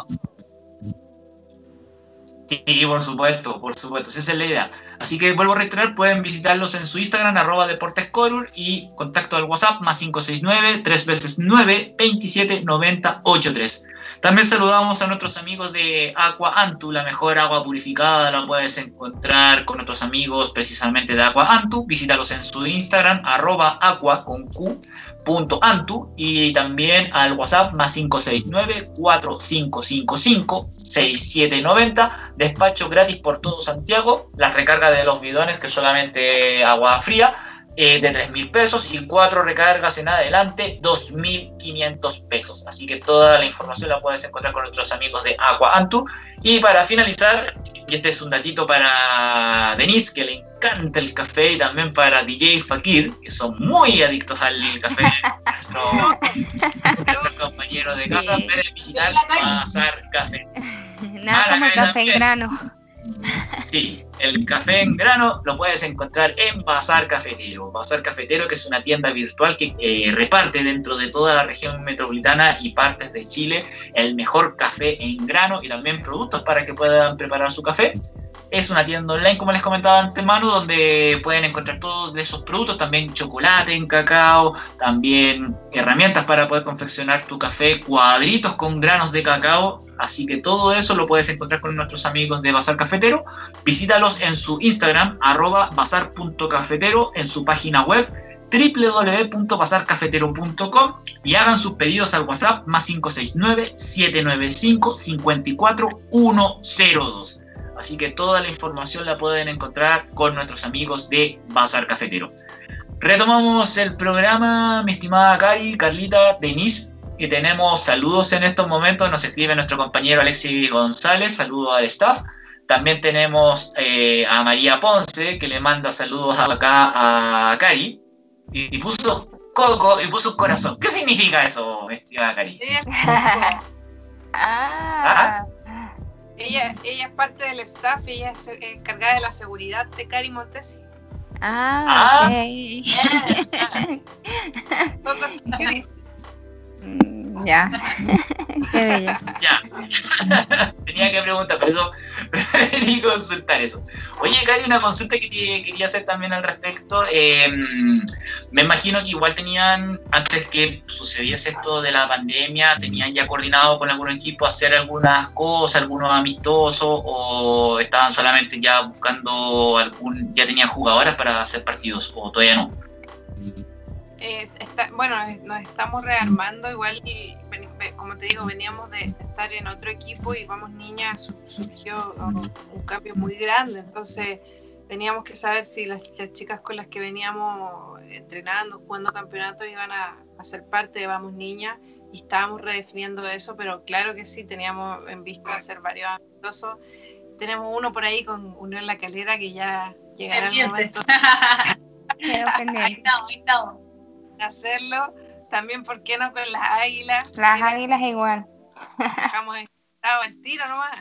Sí, por supuesto, por supuesto, esa es la idea. Así que vuelvo a reiterar, pueden visitarlos en su Instagram, arroba deportescorur, y contacto al WhatsApp, más cinco seis nueve, tres veces nueve, veintisiete, noventa, ochenta y tres. También saludamos a nuestros amigos de Aqua Antu, la mejor agua purificada, la puedes encontrar con nuestros amigos precisamente de Aqua Antu. Visítalos en su Instagram, arroba aqua con Q, punto antu, y también al WhatsApp, más cinco seis nueve, cuatro cinco cinco cinco, seis siete nueve cero. Despacho gratis por todo Santiago. Las recargas de los bidones, que solamente agua fría, eh, de tres mil pesos, y cuatro recargas en adelante, dos mil quinientos pesos. Así que toda la información la puedes encontrar con nuestros amigos de Aqua Antu. Y para finalizar, y este es un datito para Denise, que le encanta el café, y también para D J Fakir, que son muy adictos al café, nuestro, nuestro compañero de casa, sí. Pueden visitar Bazar Café. Nada como el café en grano. Sí, el café en grano lo puedes encontrar en Bazar Cafetero. Bazar Cafetero, que es una tienda virtual que eh, reparte dentro de toda la región metropolitana y partes de Chile el mejor café en grano y también productos para que puedan preparar su café. Es una tienda online, como les comentaba de antemano, donde pueden encontrar todos esos productos, también chocolate en cacao, también herramientas para poder confeccionar tu café, cuadritos con granos de cacao. Así que todo eso lo puedes encontrar con nuestros amigos de Bazar Cafetero. Visítalos en su Instagram, arroba bazar punto cafetero, en su página web, doble u doble u doble u punto bazar cafetero punto com, y hagan sus pedidos al WhatsApp, más cinco seis nueve, siete nueve cinco, cinco cuatro uno cero dos. Así que toda la información la pueden encontrar con nuestros amigos de Bazar Cafetero. Retomamos el programa, mi estimada Cari, Carlita, Denise, que tenemos saludos en estos momentos. Nos escribe nuestro compañero Alexis González, saludos al staff. También tenemos eh, a María Ponce, que le manda saludos acá a Cari, y, y puso coco y puso un corazón. ¿Qué significa eso, mi estimada Cari? ah. ¿Ah? Ella, ella es parte del staff, ella es encargada de la seguridad de Cari Montesi. Ah, ah. Okay. mm, ya. Qué bella. Ya. Tenía que preguntar, pero eso preferí consultar eso. Oye, Cari, una consulta que te quería hacer también al respecto. Eh, me imagino que igual tenían, antes que sucediese esto de la pandemia, tenían ya coordinado con algún equipo hacer algunas cosas, algunos amistosos, o estaban solamente ya buscando algún, ya tenían jugadoras para hacer partidos, o todavía no. Eh, está, bueno, nos estamos rearmando igual, y como te digo, veníamos de estar en otro equipo y Vamos Niñas surgió un cambio muy grande, entonces teníamos que saber si las, las chicas con las que veníamos entrenando, jugando campeonatos, iban a, a ser parte de Vamos Niñas, y estábamos redefiniendo eso, pero claro que sí, teníamos en vista hacer varios amistosos. Tenemos uno por ahí con Unión La Calera que ya llegará el momento ahí estamos, ahí estamos. hacerlo. También, ¿por qué no con las águilas? Las águilas igual. Dejamos el tiro nomás.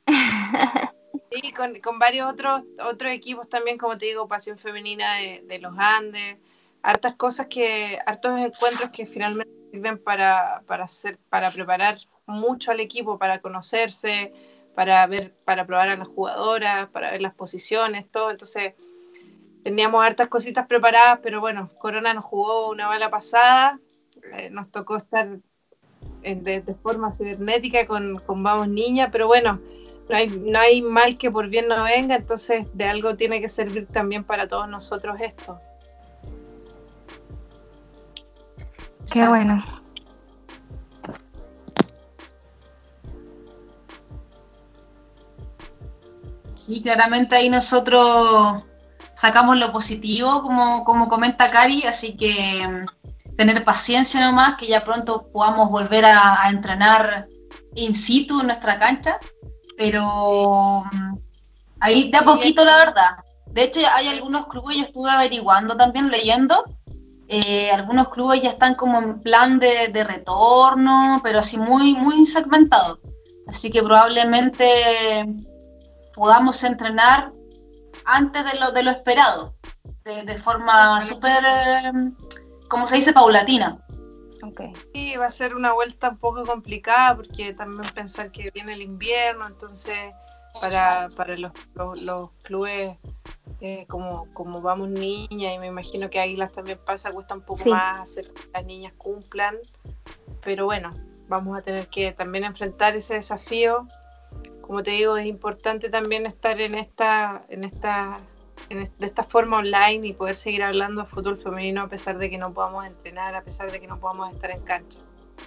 Y con, con varios otros otros equipos también, como te digo, Pasión Femenina de, de los Andes, hartas cosas que, hartos encuentros que finalmente sirven para, para hacer, para preparar mucho al equipo, para conocerse, para ver, para probar a las jugadoras, para ver las posiciones, todo. Entonces teníamos hartas cositas preparadas, pero bueno, Corona nos jugó una mala pasada, eh, nos tocó estar en, de, de forma cibernética con, con Vamos Niña, pero bueno, no hay, no hay mal que por bien no venga, entonces de algo tiene que servir también para todos nosotros esto. Qué bueno. Sí, claramente ahí nosotros sacamos lo positivo, como, como comenta Cari, así que um, tener paciencia nomás, que ya pronto podamos volver a, a entrenar in situ en nuestra cancha, pero um, ahí de a poquito, la verdad. De hecho, hay algunos clubes, yo estuve averiguando también, leyendo, eh, algunos clubes ya están como en plan de, de retorno, pero así muy, muy segmentado. Así que probablemente podamos entrenar antes de lo, de lo esperado, de, de forma súper, eh, como se dice, paulatina. Okay. Sí, va a ser una vuelta un poco complicada porque también pensar que viene el invierno, entonces para, para los, los, los clubes eh, como, como Vamos Niña, y me imagino que Águilas también pasa, cuesta un poco sí. más hacer que las niñas cumplan, pero bueno, vamos a tener que también enfrentar ese desafío. Como te digo, es importante también estar en esta, en esta, en de esta forma online y poder seguir hablando de fútbol femenino a pesar de que no podamos entrenar, a pesar de que no podamos estar en cancha.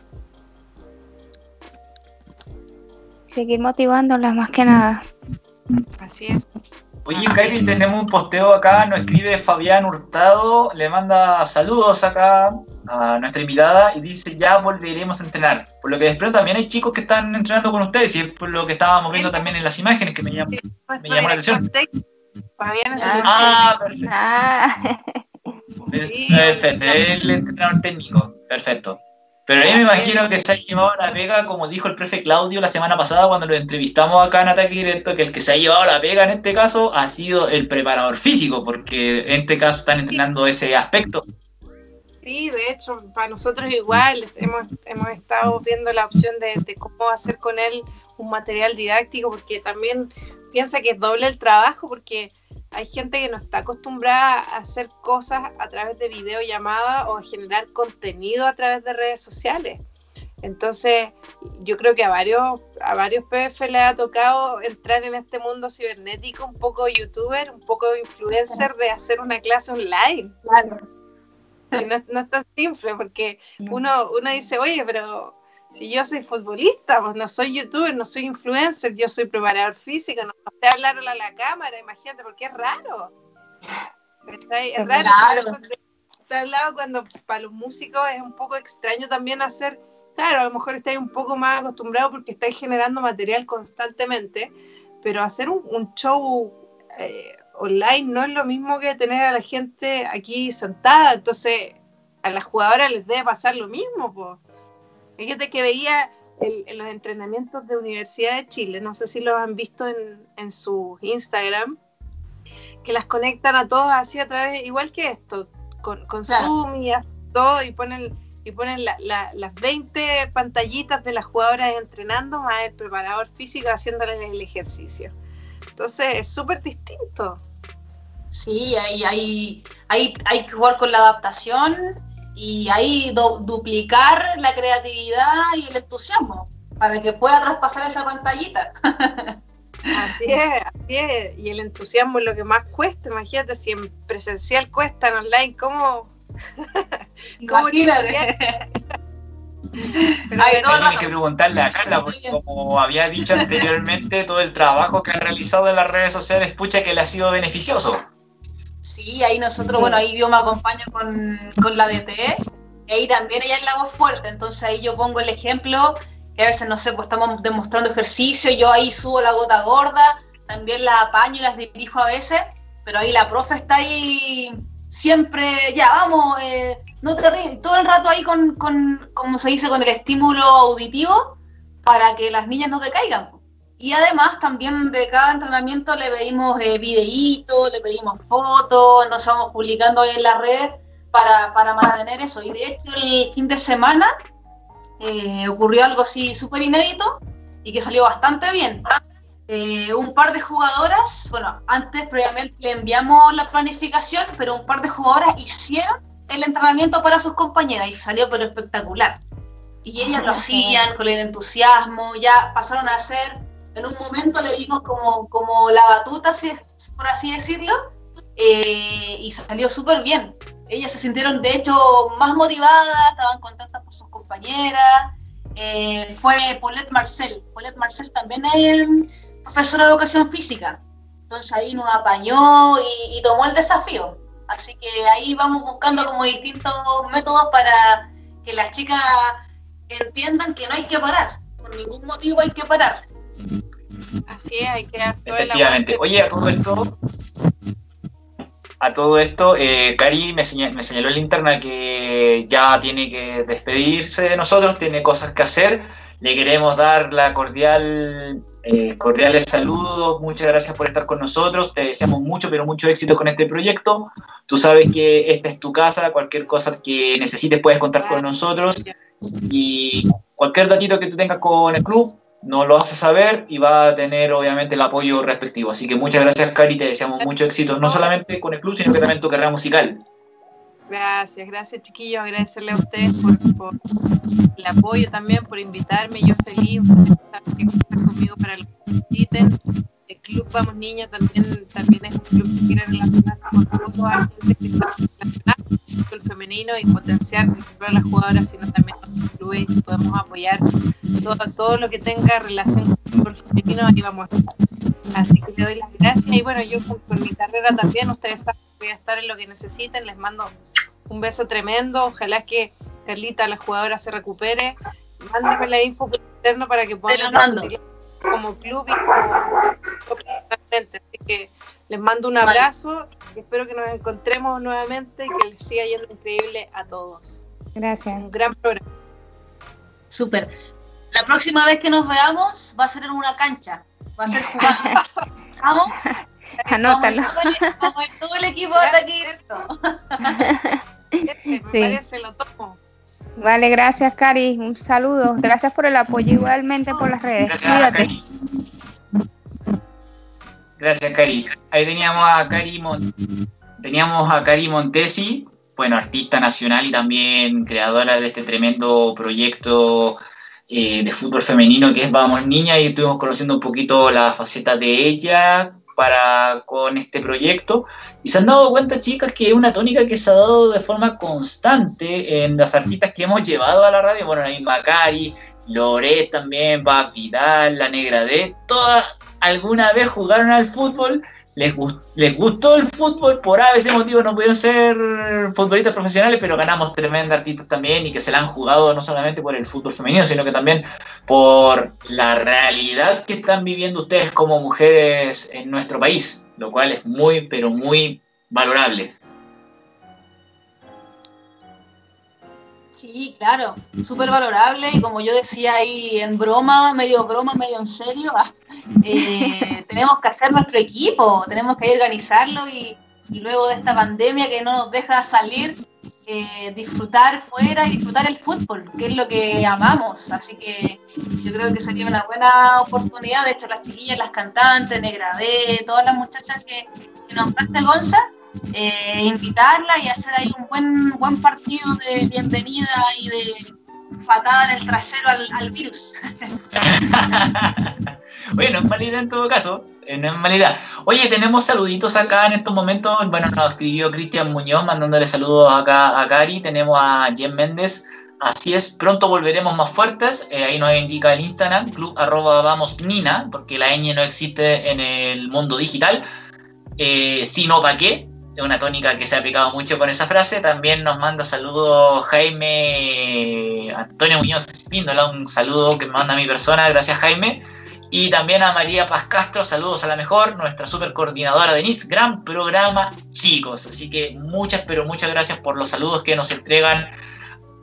Seguir motivándolas más que nada. Así es. Oye, Kairi, tenemos un posteo acá, nos escribe Fabián Hurtado, le manda saludos acá a nuestra invitada y dice, ya volveremos a entrenar. Por lo que después también hay chicos que están entrenando con ustedes y es por lo que estábamos viendo también en las imágenes que me llamó, me llamó la atención. Fabián, ah, perfecto. Ah. Perfecto, el entrenador técnico, perfecto. Pero yo me imagino que se ha llevado la pega, como dijo el profe Claudio la semana pasada cuando lo entrevistamos acá en Ataque Directo, que el que se ha llevado la pega en este caso ha sido el preparador físico, porque en este caso están entrenando ese aspecto. Sí, de hecho, para nosotros igual, hemos, hemos estado viendo la opción de, de cómo hacer con él un material didáctico, porque también piensa que es doble el trabajo, porque hay gente que no está acostumbrada a hacer cosas a través de videollamada o a generar contenido a través de redes sociales. Entonces, yo creo que a varios, a varios P F les ha tocado entrar en este mundo cibernético, un poco youtuber, un poco influencer, de hacer una clase online. Claro. Y no, no es tan simple, porque uno, uno dice, oye, pero si yo soy futbolista, pues no soy youtuber, no soy influencer, yo soy preparador físico, no sé hablarle a la cámara, imagínate, porque es raro. Es raro. Claro. Te he hablado cuando para los músicos es un poco extraño también hacer, claro, a lo mejor estáis un poco más acostumbrados porque estáis generando material constantemente, pero hacer un, un show eh, online no es lo mismo que tener a la gente aquí sentada, entonces a las jugadoras les debe pasar lo mismo, pues. Fíjate que veía el, en los entrenamientos de Universidad de Chile, no sé si los han visto en, en su Instagram, que las conectan a todos así a través, igual que esto, con, con claro. Zoom y todo, y ponen, y ponen la, la, las veinte pantallitas de las jugadoras entrenando, más el preparador físico haciéndoles el ejercicio. Entonces es súper distinto. Sí, hay, hay, hay, hay que jugar con la adaptación y ahí do, duplicar la creatividad y el entusiasmo para que pueda traspasar esa pantallita. Así es, así es, y el entusiasmo es lo que más cuesta. Imagínate, si en presencial cuesta, en online, ¿cómo? Imagínate. Hay que preguntarle a Carla, porque como había dicho anteriormente, todo el trabajo que ha realizado en las redes sociales, pucha que le ha sido beneficioso. Sí, ahí nosotros, bueno, ahí yo me acompaño con, con la D T, y ahí también ella es la voz fuerte, entonces ahí yo pongo el ejemplo, que a veces, no sé, pues estamos demostrando ejercicio, yo ahí subo la gota gorda, también las apaño y las dirijo a veces, pero ahí la profe está ahí siempre, ya, vamos, eh, no te ríes, todo el rato ahí con, con, como se dice, con el estímulo auditivo, para que las niñas no decaigan. Y además también de cada entrenamiento le pedimos eh, videitos, le pedimos fotos, nos vamos publicando en la red para, para mantener eso. Y de hecho el fin de semana eh, ocurrió algo así súper inédito y que salió bastante bien. Eh, un par de jugadoras, bueno, antes previamente le enviamos la planificación, pero un par de jugadoras hicieron el entrenamiento para sus compañeras y salió pero espectacular. Y ellas lo hacían con el entusiasmo, ya pasaron a ser, en un momento le dimos como, como la batuta, así, por así decirlo, eh, y salió súper bien. Ellas se sintieron de hecho más motivadas, estaban contentas por sus compañeras. Eh, fue Paulette Marcel. Paulette Marcel también es profesora de educación física, entonces ahí nos apañó y, y tomó el desafío. Así que ahí vamos buscando como distintos métodos para que las chicas entiendan que no hay que parar, por ningún motivo hay que parar. Así es, hay que dar todo el Efectivamente. aguante. Oye, a todo esto, a todo esto, eh, Cari me, señal, me señaló en la interna que ya tiene que despedirse de nosotros, tiene cosas que hacer. Le queremos dar la cordial, eh, cordiales saludos, muchas gracias por estar con nosotros, te deseamos mucho, pero mucho éxito con este proyecto. Tú sabes que esta es tu casa, cualquier cosa que necesites puedes contar con nosotros, y cualquier datito que tú tengas con el club, nos lo haces saber y va a tener obviamente el apoyo respectivo. Así que muchas gracias, Cari, te deseamos mucho éxito, no solamente con el club, sino que también en tu carrera musical. Gracias, gracias chiquillos, agradecerle a ustedes por, por el apoyo también, por invitarme, yo feliz de estar conmigo para lo que necesiten. El Club Vamos Niñas también, también es un club que quiere relacionarse con toda la gente que está relacionada con el fútbol femenino y potenciar no solo a las jugadoras, sino también a los clubes, y si podemos apoyar todo, todo lo que tenga relación con el fútbol femenino, ahí vamos a estar. Así que le doy las gracias, y bueno, yo con, con mi carrera también, ustedes saben que voy a estar en lo que necesiten, les mando un beso tremendo, ojalá que Carlita, la jugadora, se recupere, mándame la info por interno para que podamos como club y como así que les mando un abrazo, y espero que nos encontremos nuevamente y que les siga yendo increíble a todos. Gracias. Un gran programa. Súper. La próxima vez que nos veamos va a ser en una cancha, va a ser jugando. ¿Vamos? Anótalo. Vamos en todo, vamos en todo el equipo de Ataque Directo. Este, me Sí. parece, lo tomo. Vale, gracias, Cari. Un saludo. Gracias por el apoyo igualmente por las redes. Gracias, Cuídate. Cari. Gracias, Cari. Ahí teníamos a Cari Mon- teníamos a Cari Montesi, bueno, artista nacional y también creadora de este tremendo proyecto eh, de fútbol femenino que es Vamos Niña, y estuvimos conociendo un poquito la faceta de ella para con este proyecto, y se han dado cuenta, chicas, que es una tónica que se ha dado de forma constante en las artistas que hemos llevado a la radio. Bueno, la misma Cari, Loret también, Paz Vidal, la Negra D, todas alguna vez jugaron al fútbol, les, gust- les gustó el fútbol, por a veces motivo no pudieron ser futbolistas profesionales, pero ganamos tremendas artistas también, y que se la han jugado no solamente por el fútbol femenino, sino que también por la realidad que están viviendo ustedes como mujeres en nuestro país, lo cual es muy, pero muy valorable. Sí, claro, súper valorable, y como yo decía ahí en broma, medio broma, medio en serio, eh, tenemos que hacer nuestro equipo, tenemos que organizarlo, y, y luego de esta pandemia que no nos deja salir, eh, disfrutar fuera y disfrutar el fútbol, que es lo que amamos. Así que yo creo que sería una buena oportunidad. De hecho, las chiquillas, las cantantes, Negra D, todas las muchachas que, que nombraste, Gonza, Eh, invitarla y hacer ahí un buen buen partido de bienvenida y de patada en el trasero al, al virus. Oye, no es mala idea en todo caso, eh, no es mala idea. Oye, tenemos saluditos acá en estos momentos. Bueno, nos escribió Cristian Muñoz mandándole saludos acá a Cari. Tenemos a Jen Méndez. Así es, pronto volveremos más fuertes. Eh, ahí nos indica el Instagram, club arroba vamos nina, porque la ñ no existe en el mundo digital. Eh, si no, ¿para qué? Es una tónica que se ha aplicado mucho con esa frase. También nos manda saludos Jaime Antonio Muñoz Espíndola, un saludo que me manda a mi persona, gracias Jaime. Y también a María Paz Castro, saludos a la mejor, nuestra super coordinadora Denise, gran programa, chicos. Así que muchas, pero muchas gracias por los saludos que nos entregan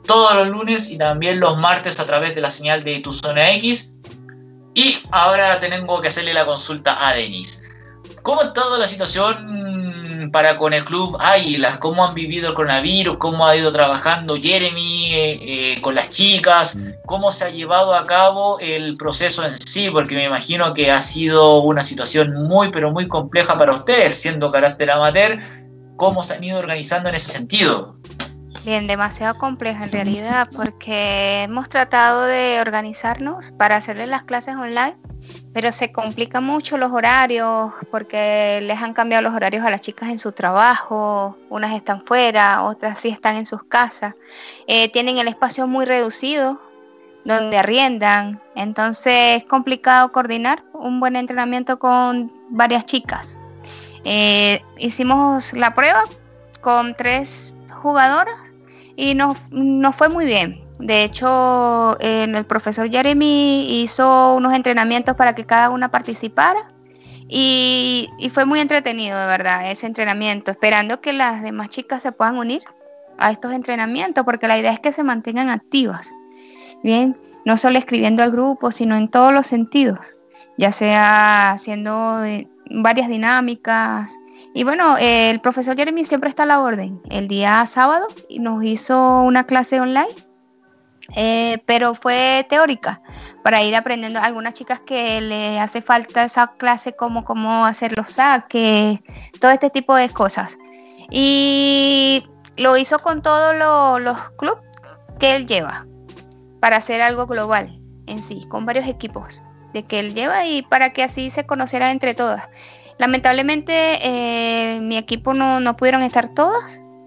todos los lunes y también los martes a través de la señal de Tu Zona X. Y ahora tengo que hacerle la consulta a Denis. ¿Cómo ha estado la situación para con el Club Águilas? ¿Cómo han vivido el coronavirus? ¿Cómo ha ido trabajando Jeremy eh, eh, con las chicas? ¿Cómo se ha llevado a cabo el proceso en sí? Porque me imagino que ha sido una situación muy, pero muy compleja para ustedes, siendo carácter amateur. ¿Cómo se han ido organizando en ese sentido? Bien, demasiado compleja en realidad, porque hemos tratado de organizarnos para hacerle las clases online, pero se complican mucho los horarios, porque les han cambiado los horarios a las chicas en su trabajo, unas están fuera, otras sí están en sus casas, eh, tienen el espacio muy reducido, donde arriendan, entonces es complicado coordinar un buen entrenamiento con varias chicas. Eh, hicimos la prueba con tres jugadoras, y nos, nos fue muy bien. De hecho, eh, el profesor Jeremy hizo unos entrenamientos para que cada una participara y, y fue muy entretenido, de verdad, ese entrenamiento, esperando que las demás chicas se puedan unir a estos entrenamientos, porque la idea es que se mantengan activas, bien, no solo escribiendo al grupo, sino en todos los sentidos, ya sea haciendo de, varias dinámicas. Y bueno, eh, el profesor Jeremy siempre está a la orden. El día sábado nos hizo una clase online, eh, pero fue teórica, para ir aprendiendo a algunas chicas que le hace falta esa clase, como cómo hacer los saques, todo este tipo de cosas. Y lo hizo con todos lo, los clubes que él lleva, para hacer algo global en sí, con varios equipos de que él lleva y para que así se conocieran entre todas. Lamentablemente eh, mi equipo no, no pudieron estar todos,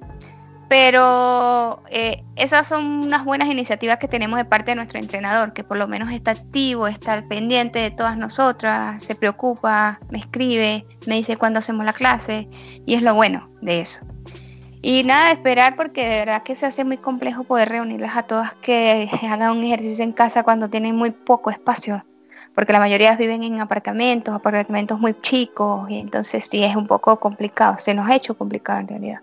pero eh, esas son unas buenas iniciativas que tenemos de parte de nuestro entrenador, que por lo menos está activo, está al pendiente de todas nosotras, se preocupa, me escribe, me dice cuándo hacemos la clase, y es lo bueno de eso. Y nada, esperar, porque de verdad que se hace muy complejo poder reunirlas a todas que hagan un ejercicio en casa cuando tienen muy poco espacio, porque la mayoría viven en apartamentos, apartamentos muy chicos, y entonces sí es un poco complicado, se nos ha hecho complicado en realidad.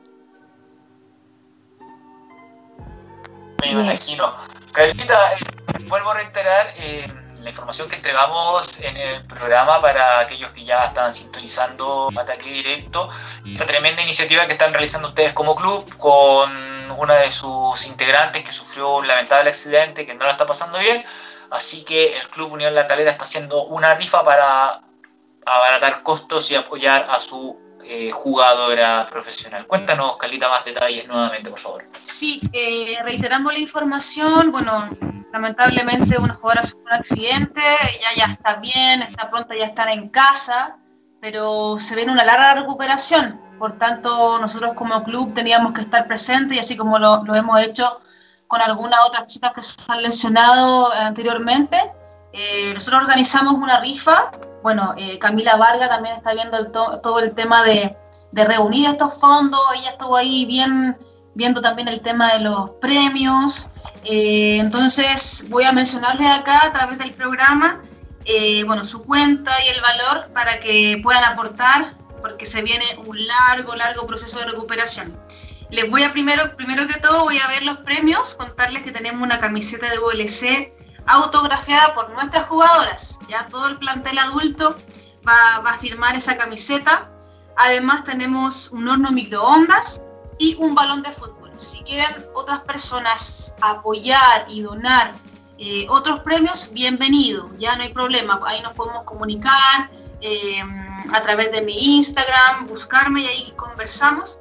Me imagino. Carlita, eh, vuelvo a reiterar eh, la información que entregamos en el programa para aquellos que ya están sintonizando Ataque Directo, esta tremenda iniciativa que están realizando ustedes como club con una de sus integrantes que sufrió un lamentable accidente, que no la está pasando bien. Así que el Club Unión La Calera está haciendo una rifa para abaratar costos y apoyar a su eh, jugadora profesional. Cuéntanos, Carlita, más detalles nuevamente, por favor. Sí, eh, reiteramos la información. Bueno, lamentablemente una jugadora sufrió un accidente, ella ya está bien, está pronta ya estar en casa, pero se viene una larga recuperación. Por tanto, nosotros como club teníamos que estar presentes, y así como lo, lo hemos hecho con algunas otras chicas que se han lesionado anteriormente, eh, nosotros organizamos una rifa. Bueno, eh, Camila Vargas también está viendo el to- todo el tema de, de reunir estos fondos, ella estuvo ahí bien, viendo también el tema de los premios, eh, entonces voy a mencionarles acá a través del programa, eh, bueno, su cuenta y el valor para que puedan aportar, porque se viene un largo, largo proceso de recuperación. Les voy a primero, primero que todo voy a ver los premios, contarles que tenemos una camiseta de U L C autografiada por nuestras jugadoras. Ya todo el plantel adulto va, va a firmar esa camiseta. Además tenemos un horno microondas y un balón de fútbol. Si quieren otras personas apoyar y donar eh, otros premios, bienvenido, ya no hay problema. Ahí nos podemos comunicar eh, a través de mi Instagram, buscarme y ahí conversamos.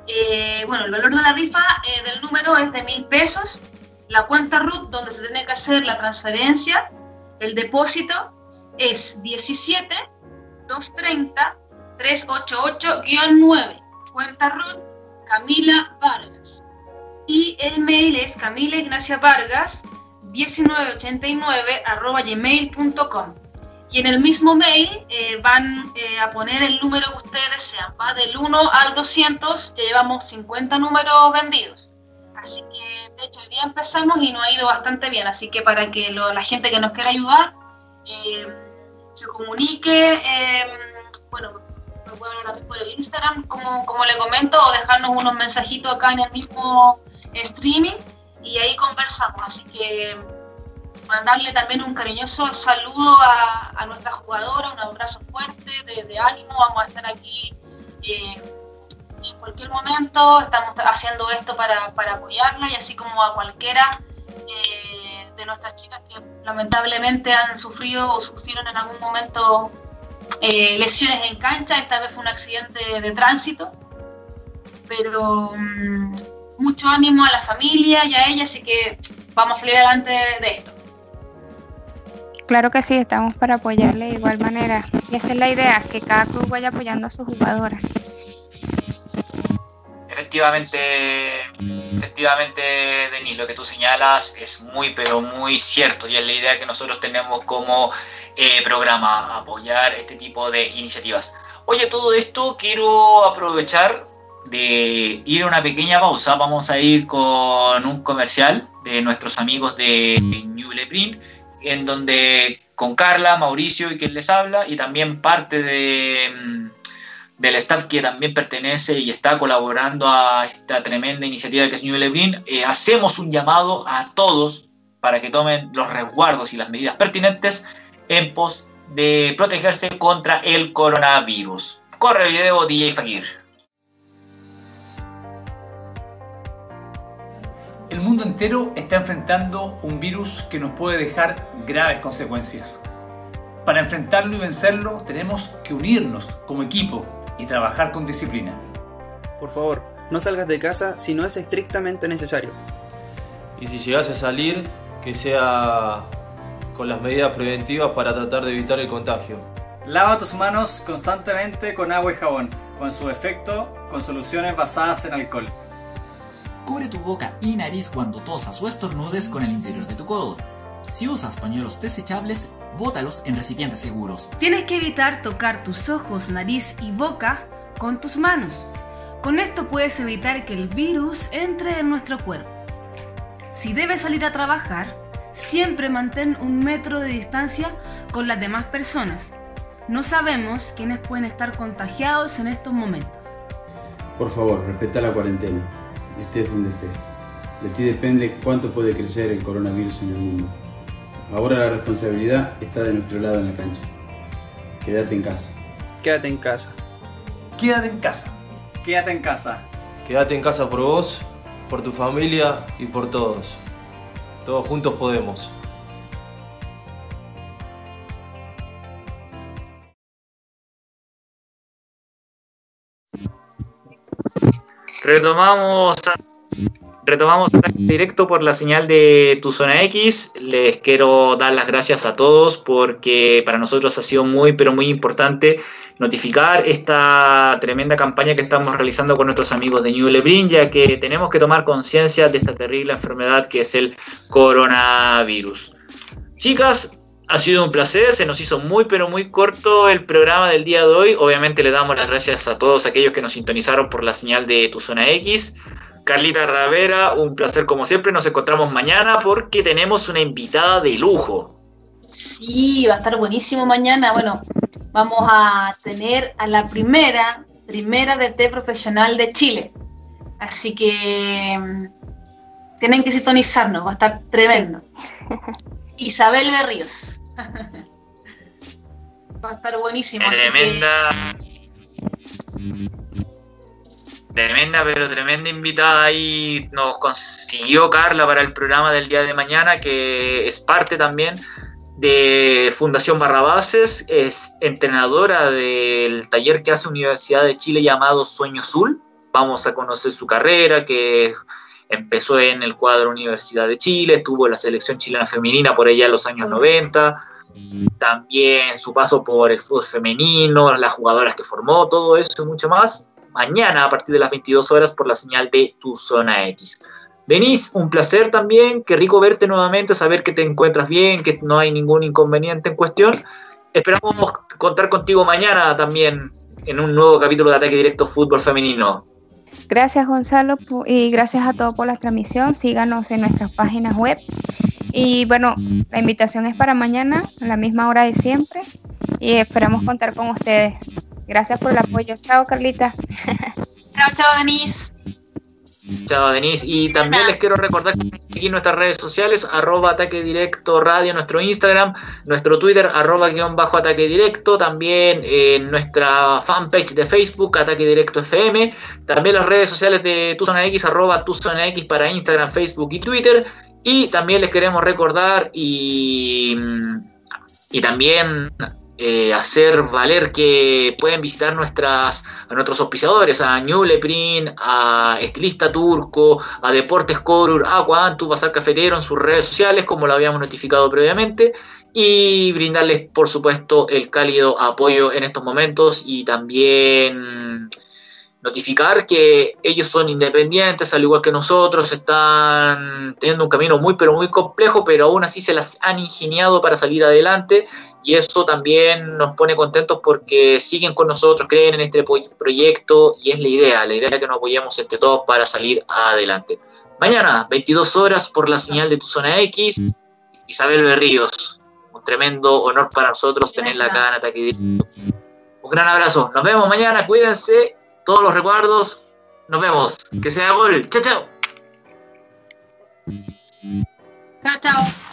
Eh, bueno, el valor de la rifa eh, del número es de mil pesos. La cuenta R U T donde se tiene que hacer la transferencia, el depósito, es diecisiete, doscientos treinta, trescientos ochenta y ocho guión nueve. Cuenta R U T, Camila Vargas. Y el mail es camila ignacia vargas mil novecientos ochenta y nueve arroba gmail punto com. Y en el mismo mail eh, van eh, a poner el número que ustedes desean. Va del uno al doscientos, ya llevamos cincuenta números vendidos. Así que, de hecho, hoy día empezamos y nos ha ido bastante bien. Así que para que lo, la gente que nos quiera ayudar eh, se comunique, eh, bueno, lo pueden anotar por el Instagram, como, como le comento, o dejarnos unos mensajitos acá en el mismo streaming. y ahí conversamos. Así que mandarle también un cariñoso saludo a, a nuestra jugadora, un abrazo fuerte de, de ánimo. Vamos a estar aquí eh, en cualquier momento, estamos haciendo esto para, para apoyarla, y así como a cualquiera eh, de nuestras chicas que lamentablemente han sufrido o sufrieron en algún momento eh, lesiones en cancha. Esta vez fue un accidente de tránsito, pero um, mucho ánimo a la familia y a ella, así que vamos a salir adelante de, de esto. Claro que sí, estamos para apoyarle de igual manera. Y esa es la idea, que cada club vaya apoyando a sus jugadoras. Efectivamente, efectivamente, Denis, lo que tú señalas es muy, pero muy cierto, y es la idea que nosotros tenemos como eh, programa, apoyar este tipo de iniciativas. Oye, todo esto quiero aprovechar de ir a una pequeña pausa. Vamos a ir con un comercial de nuestros amigos de Newleprint, en donde con Carla, Mauricio y quien les habla, y también parte de, del staff que también pertenece y está colaborando a esta tremenda iniciativa que es Newleprint, eh, hacemos un llamado a todos para que tomen los resguardos y las medidas pertinentes en pos de protegerse contra el coronavirus. Corre el video, D J Fakir. El mundo entero está enfrentando un virus que nos puede dejar graves consecuencias. Para enfrentarlo y vencerlo, tenemos que unirnos como equipo y trabajar con disciplina. Por favor, no salgas de casa si no es estrictamente necesario. Y si llegas a salir, que sea con las medidas preventivas para tratar de evitar el contagio. Lava tus manos constantemente con agua y jabón, o en su defecto, con soluciones basadas en alcohol. Cubre tu boca y nariz cuando tosas o estornudes con el interior de tu codo. Si usas pañuelos desechables, bótalos en recipientes seguros. Tienes que evitar tocar tus ojos, nariz y boca con tus manos. Con esto puedes evitar que el virus entre en nuestro cuerpo. Si debes salir a trabajar, siempre mantén un metro de distancia con las demás personas. No sabemos quiénes pueden estar contagiados en estos momentos. Por favor, respeta la cuarentena. Estés donde estés. De ti depende cuánto puede crecer el coronavirus en el mundo. Ahora la responsabilidad está de nuestro lado en la cancha. Quédate en casa. Quédate en casa. Quédate en casa. Quédate en casa. Quédate en casa por vos, por tu familia y por todos. Todos juntos podemos. Retomamos, retomamos directo por la señal de Tu Zona X. Les quiero dar las gracias a todos porque para nosotros ha sido muy, pero muy importante notificar esta tremenda campaña que estamos realizando con nuestros amigos de Newleprint, ya que tenemos que tomar conciencia de esta terrible enfermedad que es el coronavirus. Chicas, ha sido un placer, se nos hizo muy pero muy corto el programa del día de hoy. Obviamente le damos las gracias a todos aquellos que nos sintonizaron por la señal de Tu Zona X. Carlita Ravera, un placer como siempre, nos encontramos mañana porque tenemos una invitada de lujo. Sí, va a estar buenísimo mañana. Bueno, vamos a tener a la primera, primera D T profesional de Chile. Así que tienen que sintonizarnos, va a estar tremendo. Isabel Berríos. Va a estar buenísimo. Tremenda, así que... tremenda, pero tremenda invitada ahí nos consiguió Carla para el programa del día de mañana, que es parte también de Fundación Barrabases, es entrenadora del taller que hace Universidad de Chile llamado Sueño Azul. Vamos a conocer su carrera, que empezó en el cuadro Universidad de Chile, estuvo en la selección chilena femenina por allá en los años noventa, también su paso por el fútbol femenino, las jugadoras que formó, todo eso y mucho más. Mañana a partir de las veintidós horas por la señal de Tu Zona X. Denise, un placer también, qué rico verte nuevamente, saber que te encuentras bien, que no hay ningún inconveniente en cuestión. Esperamos contar contigo mañana también en un nuevo capítulo de Ataque Directo Fútbol Femenino. Gracias, Gonzalo, y gracias a todos por la transmisión. Síganos en nuestras páginas web. Y bueno, la invitación es para mañana, a la misma hora de siempre, y esperamos contar con ustedes. Gracias por el apoyo. Chao, Carlita. Chao, chao, Denise. Chao, Denise. Y también les quiero recordar que aquí en nuestras redes sociales, arroba Ataque Directo Radio, nuestro Instagram, nuestro Twitter, arroba guión bajo Ataque Directo, también en nuestra fanpage de Facebook, Ataque Directo F M, también las redes sociales de Tu Zona X, arroba Tu Zona X para Instagram, Facebook y Twitter. Y también les queremos recordar y, y también... Eh, hacer valer que pueden visitar nuestras a nuestros auspiciadores, a Ñuleprint, a Estilista Turco, a Deportes Corur, a Aquantu, Bazar Cafetero en sus redes sociales, como lo habíamos notificado previamente, y brindarles, por supuesto, el cálido apoyo en estos momentos y también notificar que ellos son independientes, al igual que nosotros, están teniendo un camino muy pero muy complejo, pero aún así se las han ingeniado para salir adelante. Y eso también nos pone contentos porque siguen con nosotros, creen en este proyecto y es la idea, la idea es que nos apoyemos entre todos para salir adelante. Mañana, veintidós horas por la señal de Tu Zona X, Isabel Berríos. Un tremendo honor para nosotros tenerla acá en Ataque Directo. Un gran abrazo, nos vemos mañana, cuídense, todos los recuerdos, nos vemos, que sea gol, chao chao. Chao chao.